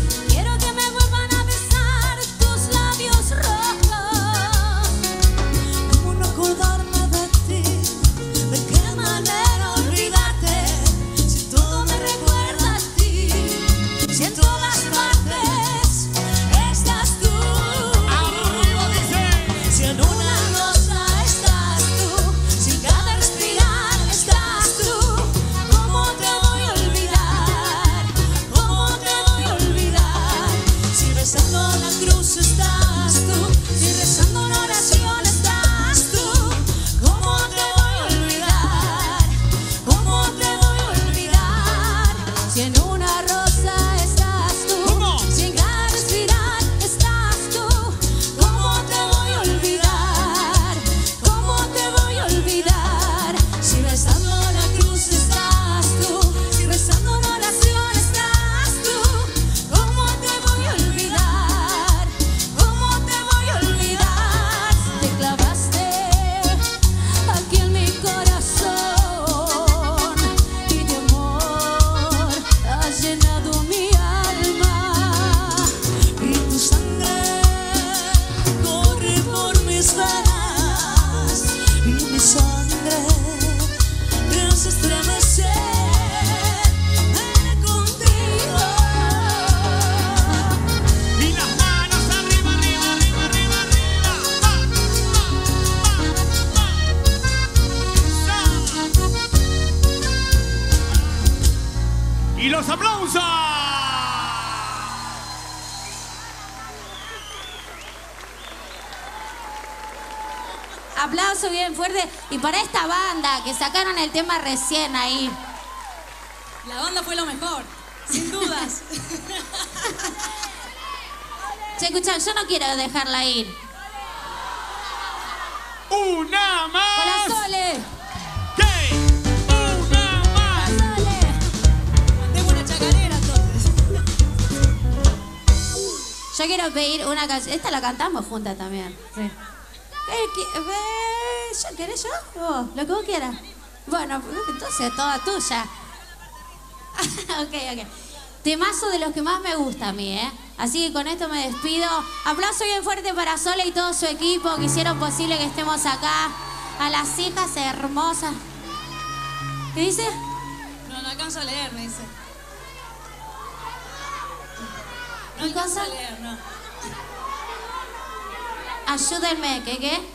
Y los aplausos. Aplauso bien fuerte. Y para esta banda que sacaron el tema recién ahí. La banda fue lo mejor, sin dudas. Che, escuchá, yo no quiero dejarla ir. ¡Una más! ¡Hola, Sole! ¿Qué? ¡Una más! ¡Hola, Sole! Tengo una chacarera entonces. Yo quiero pedir una canción. Esta la cantamos juntas también. Sí. ¿Querés yo? Vos, lo que vos quieras. Bueno, entonces toda tuya. Ok. Temazo de los que más me gusta a mí, ¿eh? Así que con esto me despido. Aplauso bien fuerte para Sole y todo su equipo que hicieron posible que estemos acá. A las hijas hermosas. ¿Qué dice? No alcanzo a leer, me dice. No ¿Qué alcanzo cosa? a leer, no. Ayúdenme, ¿qué?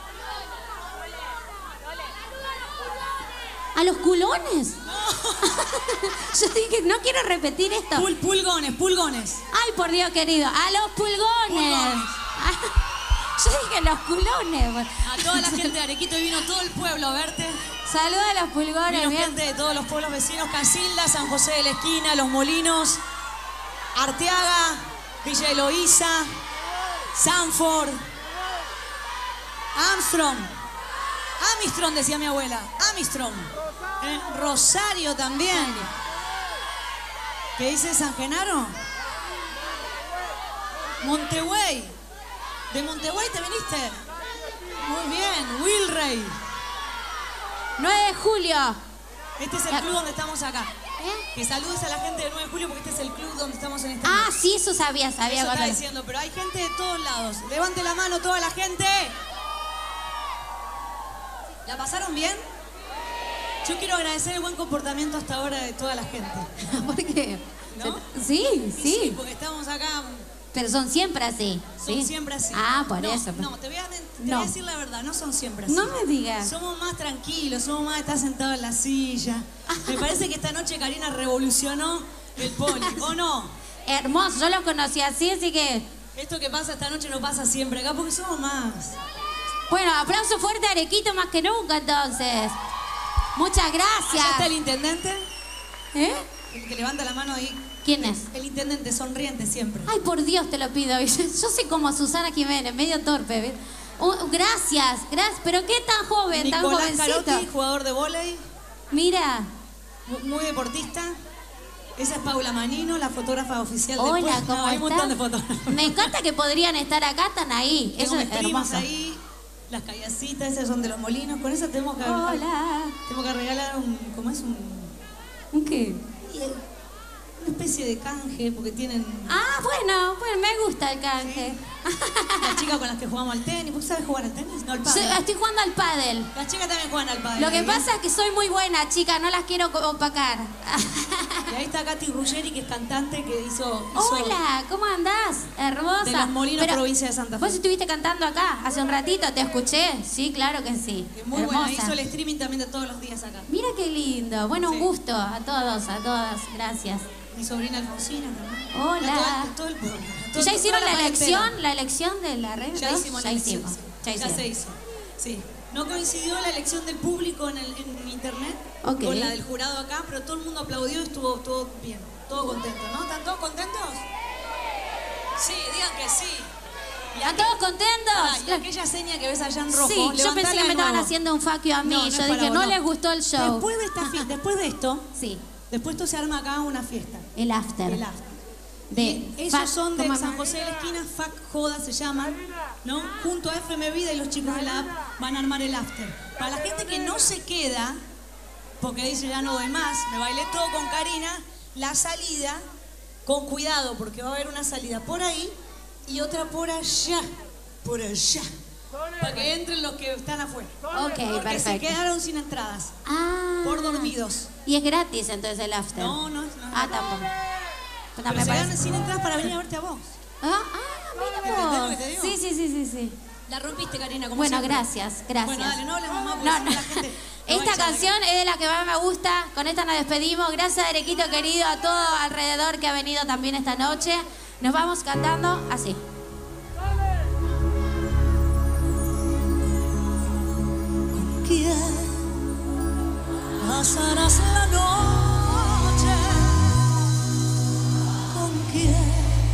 ¿A los culones? Yo dije, no quiero repetir esto. Pulgones. Ay, por Dios querido, a los pulgones. Yo dije los culones. A toda la gente de Arequito y vino todo el pueblo a verte. Saludos a los pulgones. Vino Bien. gente de todos los pueblos vecinos, Casilda, San José de la Esquina, Los Molinos, Arteaga, Villa Eloísa, Sanford, Armstrong decía mi abuela, Armstrong. Rosario también. ¿Qué dice San Genaro? Montevideo. ¿De Montevideo te viniste? Muy bien, Wilrey. 9 de julio. Este es el club donde estamos acá. ¿Eh? Que saludes a la gente del 9 de julio porque este es el club donde estamos en este Ah, momento. sí, eso sabía. Eso está cuando- diciendo, pero hay gente de todos lados. Levante la mano toda la gente. ¿La pasaron bien? Yo quiero agradecer el buen comportamiento hasta ahora de toda la gente. ¿Por qué? ¿No? Sí, sí. Porque estamos acá, Pero son siempre así. son ¿sí? siempre así. Ah, por No, eso. No, te voy a No. decir la verdad, no son siempre así. No me digas. Somos más tranquilos, somos más de estar sentados en la silla. Me parece que esta noche Karina revolucionó el poli, ¿o no? Hermoso, yo lo conocí así que... Esto que pasa esta noche no pasa siempre acá porque somos más. Bueno, aplauso fuerte a Arequito más que nunca entonces. Muchas gracias. Allá está el intendente, ¿Eh? el que levanta la mano ahí. ¿Quién es? El intendente sonriente siempre. Ay, por Dios te lo pido. Yo soy como Susana Jiménez, medio torpe. ¿ves? Gracias. Pero qué tan joven, tan Nicolás jovencito. Carotti, jugador de vóley, Mira. muy deportista. Esa es Paula Manino, la fotógrafa oficial del Hola, pueblo. ¿cómo Hay un montón de estás? fotógrafos. Me encanta que podrían estar acá, están ahí. Tengo Eso es mis primas hermoso. ahí, las callecitas, esas son de Los Molinos. Con eso tenemos que Hola. regalar ¿cómo es? ¿Un qué? Una especie de canje, porque tienen Ah, bueno, me gusta el canje. las chicas con las que jugamos al tenis. ¿Vos sabés jugar al tenis? No, al Yo pádel. estoy jugando al pádel. Las chicas también juegan al pádel. Lo que ¿eh? pasa es que soy muy buena, chica, no las quiero opacar. Y ahí está Katy Ruggeri, que es cantante, que hizo Hola, ¿cómo andás? Hermosa. De Los Molinos, provincia de Santa Fe. ¿Vos estuviste cantando acá hace un ratito? ¿Te escuché? Sí, claro que sí. que es muy Hermosa. buena. Hizo el streaming también de todos los días acá. Mira qué lindo. Bueno, Sí. un gusto a todos, a todas. Gracias. Mi sobrina Alfonsina también. Hola. Todo el pueblo. ¿Y ya hicieron toda la parentela. elección de la red? Ya dos? hicimos Ya la elección. hicimos. Sí. Ya Ya hicimos. se hizo. Sí. No coincidió la elección del público en internet Ok. con la del jurado acá, pero todo el mundo aplaudió y estuvo todo bien. Todo contento, ¿no? ¿Están todos contentos? Sí, digan que sí. ¿Están todos contentos? Y aquella seña que ves allá en rojo, Sí, yo pensé levantala que de me estaban nuevo. haciendo un fuck you a mí. No, no yo es para dije, vos, no no. les gustó el show. Después de esto, Sí, después esto se arma acá una fiesta. el after. El after. De Ellos son de ¿cómo? San José de la Esquina, FAC Joda se llaman, ¿no? Junto a FM Vida y los chicos de la app van a armar el after. Para la gente que no se queda, porque dice ya no doy más, me bailé todo con Karina, la salida, con cuidado, porque va a haber una salida por ahí y otra por allá, para que entren los que están afuera. Ok, Porque se perfecto. quedaron sin entradas, Ah. por dormidos. Y es gratis entonces el after. No. Ah, tampoco. No, Pero me se parece. quedaron sin entradas para venir a verte a vos. Mira ¿Entendés lo vos. que te digo? Sí. La rompiste, Karina, como Bueno, siempre. gracias, gracias. Bueno, dale, no hables más porque No, si no. la gente... no Esta va a echar la canción es de las que más me gusta. Con esta nos despedimos. Gracias, Arequito querido, a todo alrededor que ha venido también esta noche. Nos vamos cantando así. ¿Con quién pasarás la noche? ¿Con quién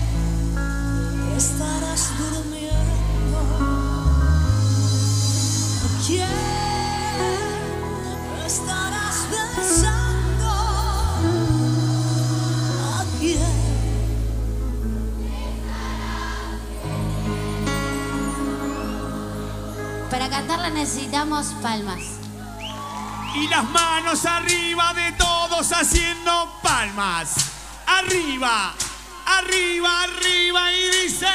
estarás durmiendo? ¿A quién estarás besando? ¿A quién? Para cantarla necesitamos palmas. Y las manos arriba de todos haciendo palmas. Arriba, arriba, arriba y dice...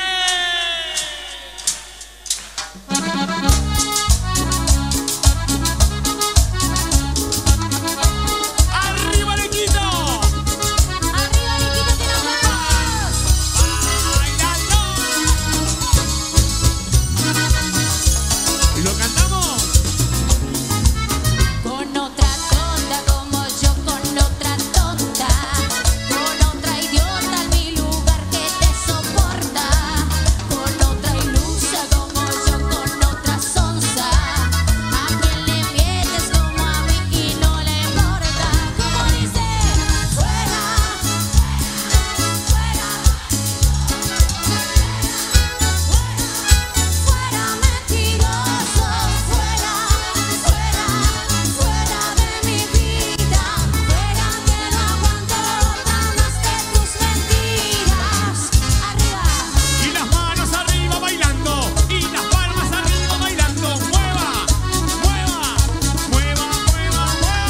¡Arriba, Arequito! ¡Arriba, Arequito, que nos vamos! ¡Bailando! ¿Lo cantamos? Con otra tonta como yo, con otra tonta, con otra idiota en mi lugar que te soporta, con otra ilusa como yo, con otra sonsa, a quien le mientes como a mí y no le importa, como dice, fuera, fuera, fuera mentiroso, fuera, fuera, fuera de mi vida, fuera que no aguanto otra más que tus mentiras. Arriba. Y las manos arriba bailando. Y las palmas arriba bailando. Mueva, mueva, mueva, mueva, mueva.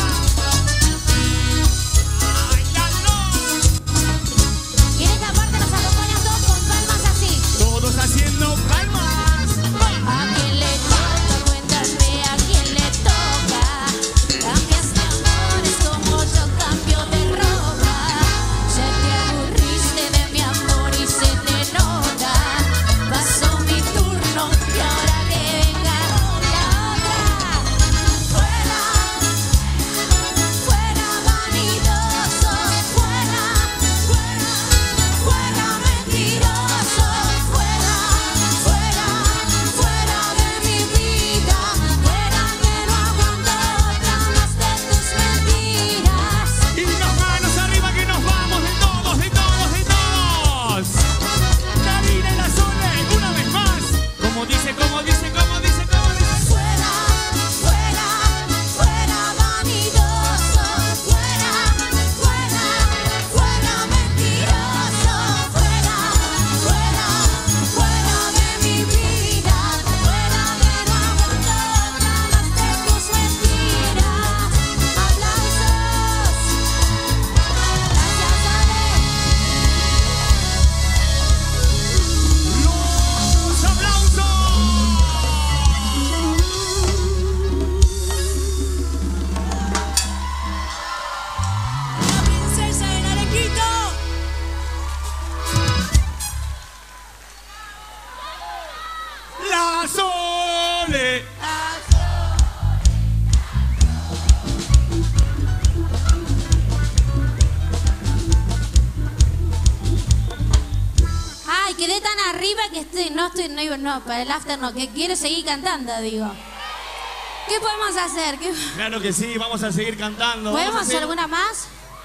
Bailando. Y en esta parte nos acompañan todos con palmas así. Todos haciendo palmas. ¿A quién le toca? Cuéntame a quién le toca. Cambias de amores como yo cambio de ropa. Ya te aburriste de mi amor y se te nota. Pasó mi turno y ahora que venga la otra. Fuera, fuera vanidoso, fuera, fuera, fuera mentiroso, fuera, fuera, fuera de mi vida, fuera que no aguanto otra más de tus mentiras. Y las manos arriba que nos vamos de todos, de todos, de todos. Karina y la Sole, una vez más. Como dice, como dice, como dice, como dice. Fuera, fuera, fuera vanidoso, fuera, fuera, fuera mentiroso, fuera, fuera, fuera de mi vida, fuera que no aguanto otra más de tus mentiras. Aplausos. Gracias, Ale. ¡Los aplausos! La princesa en Arequito. La Sole. Ay, quedé tan arriba que no, para el after no, que quiero seguir cantando, digo. ¿Qué podemos hacer? Claro que sí, vamos a seguir cantando. ¿Podemos Vamos a hacer alguna más?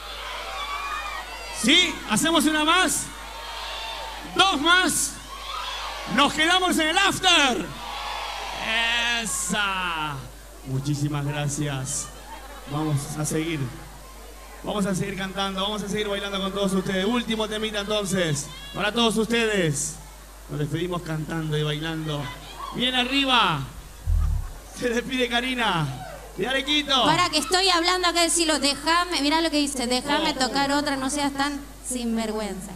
¿Sí? ¿Hacemos una más? ¿Dos más? ¡Nos quedamos en el after! ¡Esa! Muchísimas gracias. Vamos a seguir. Vamos a seguir cantando, vamos a seguir bailando con todos ustedes. Último temita entonces, para todos ustedes. Nos despedimos cantando y bailando. Bien arriba. Se despide Karina. De Arequito. Para que estoy hablando acá, decirlo, déjame, mirá lo que dice, déjame tocar otra, no seas tan sinvergüenza.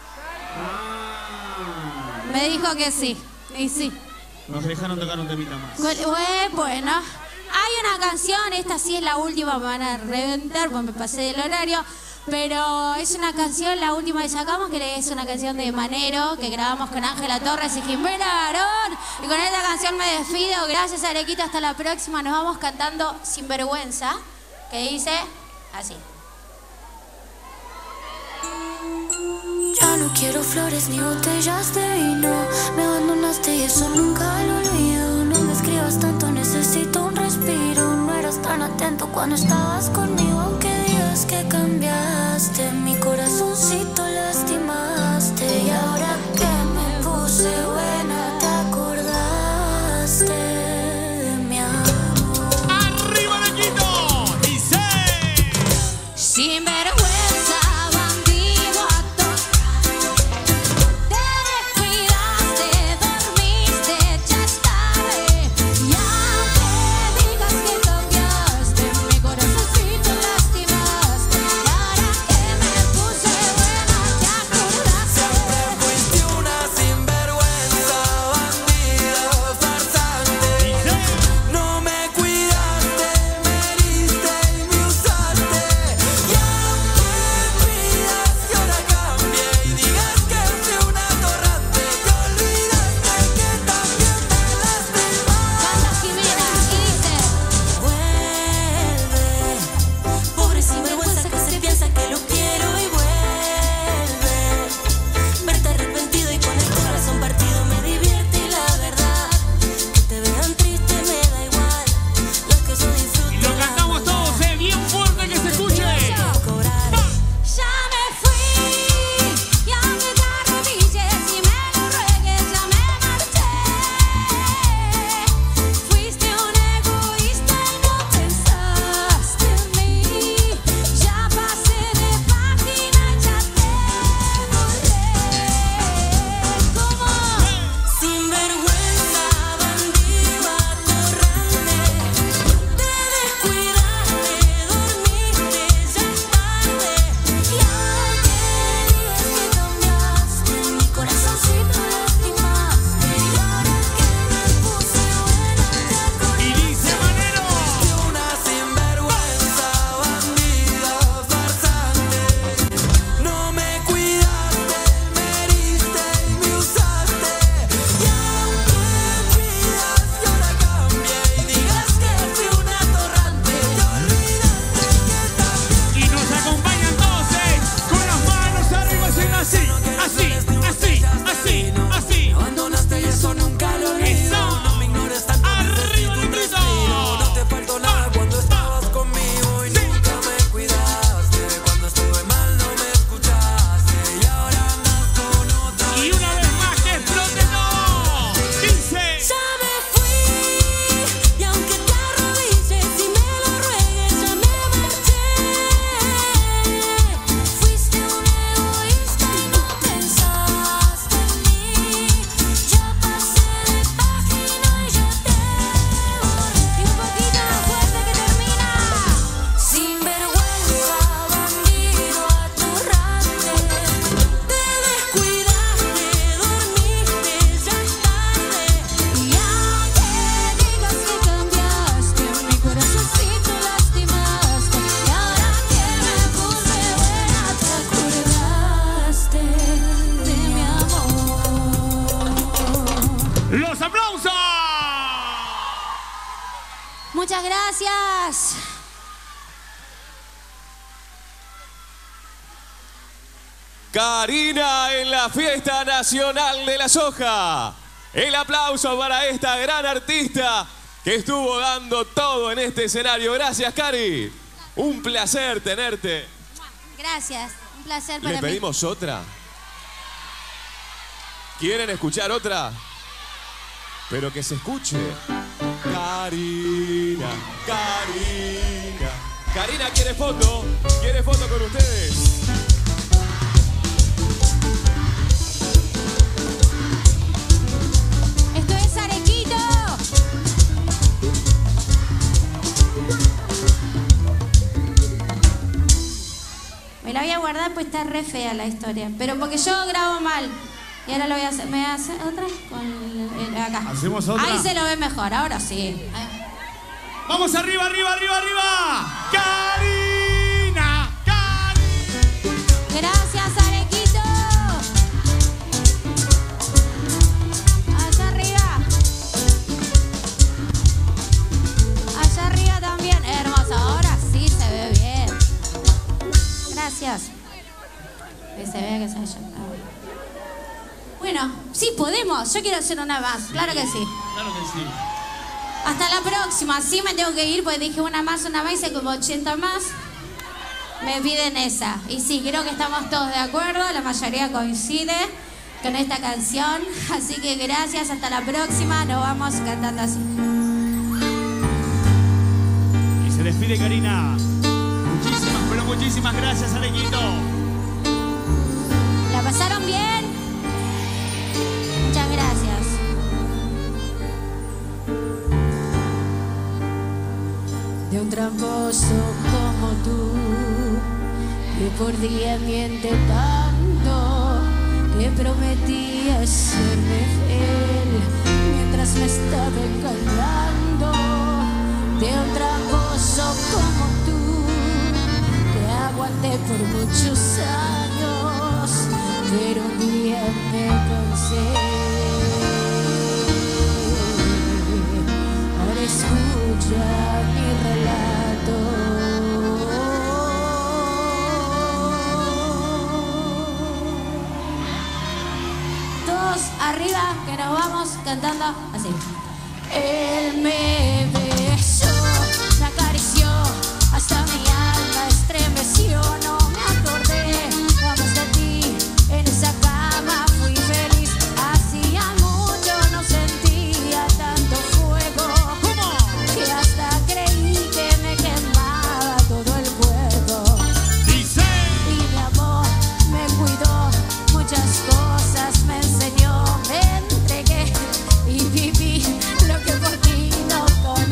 Me dijo que sí, y sí. Nos dejaron tocar un temita más. Bueno, hay una canción, esta sí es la última, me van a reventar porque me pasé del horario. Pero es una canción, la última que sacamos, que es una canción de Manero, que grabamos con Ángela Torres y Jimena Arón. Y con esta canción me despido. Gracias, Arequito. Hasta la próxima. Nos vamos cantando Sinvergüenza, que dice así. Ya no quiero flores ni botellas de vino. Me abandonaste y eso nunca lo olvido. No me escribas tanto, necesito un respiro. No eras tan atento cuando estabas conmigo. Aunque digas que cambiaste, mi corazoncito lastimaste. Y ahora que me puse buena, te acordaste de mi amor. ¡Arriba, Arequito! Dice. Sinvergüenza. Muchas gracias. Karina en la Fiesta Nacional de la Soja. El aplauso para esta gran artista que estuvo dando todo en este escenario. Gracias, Cari. Un placer tenerte. Gracias, un placer para ¿Le mí. pedimos otra? ¿Quieren escuchar otra? Pero que se escuche. Karina, Karina. Karina quiere foto con ustedes. Esto es Arequito. Me la voy a guardar pues está re fea la historia. Pero porque yo grabo mal. Y ahora lo voy a hacer. ¿Me voy a hacer otra? Con acá. ¿Hacemos otra? Ahí se lo ve mejor, ahora sí. ¡Vamos arriba, arriba, arriba, arriba! ¡Karina! ¡Karina! gracias. Que se vea que se haya. Bueno, sí podemos. Yo quiero hacer una más. Claro que sí. Claro que sí. Hasta la próxima. Sí me tengo que ir porque dije una más, hice como 80 más. Me piden esa. Y sí, creo que estamos todos de acuerdo. La mayoría coincide con esta canción. Así que gracias. Hasta la próxima. Nos vamos cantando así. Y se despide Karina. Muchísimas, pero muchísimas gracias, Arequito. ¿La pasaron bien? Muchas gracias. De un tramposo como tú, que por día miente tanto, que prometía serme fiel mientras me estaba engañando. De un tramposo como tú, que aguanté por muchos años, pero un día me cansé. Ahora escucha mi relato. Todos arriba, que nos vamos cantando así. Él me besó, me acarició, hasta mi alma estremeció. No me acordé jamás de ti, en esa cama fui feliz. Hacía mucho no sentía tanto fuego, que hasta creí que me quemaba todo el cuerpo. Dice. Y mi amor me cuidó, muchas cosas me enseñó, me entregué y viví lo que por ti no conocí.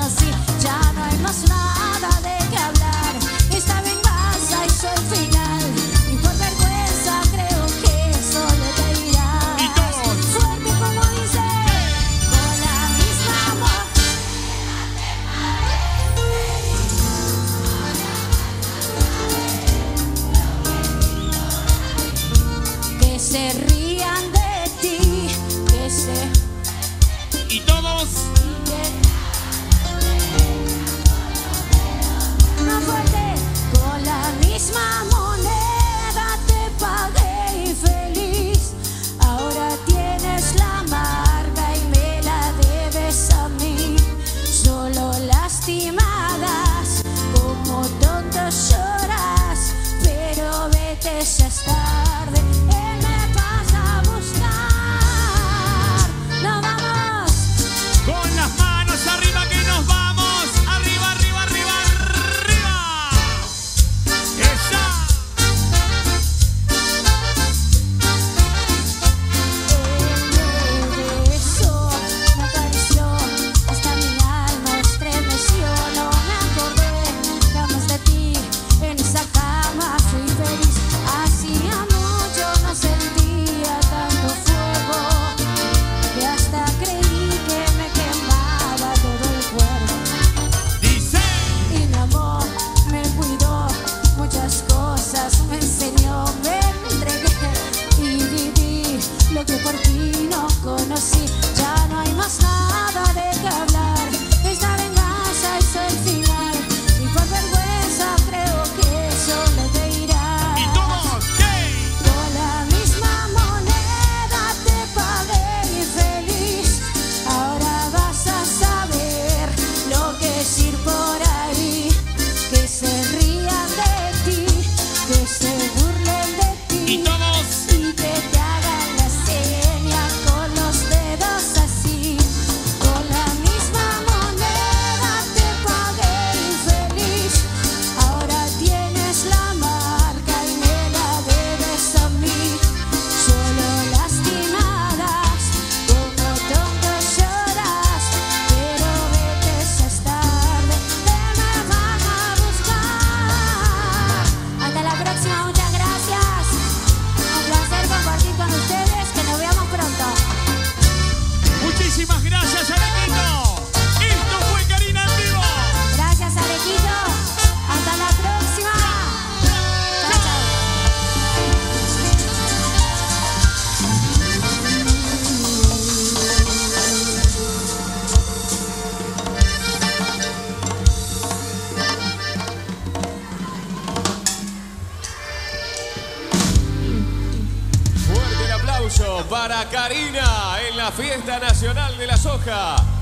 para Karina en la Fiesta Nacional de la Soja.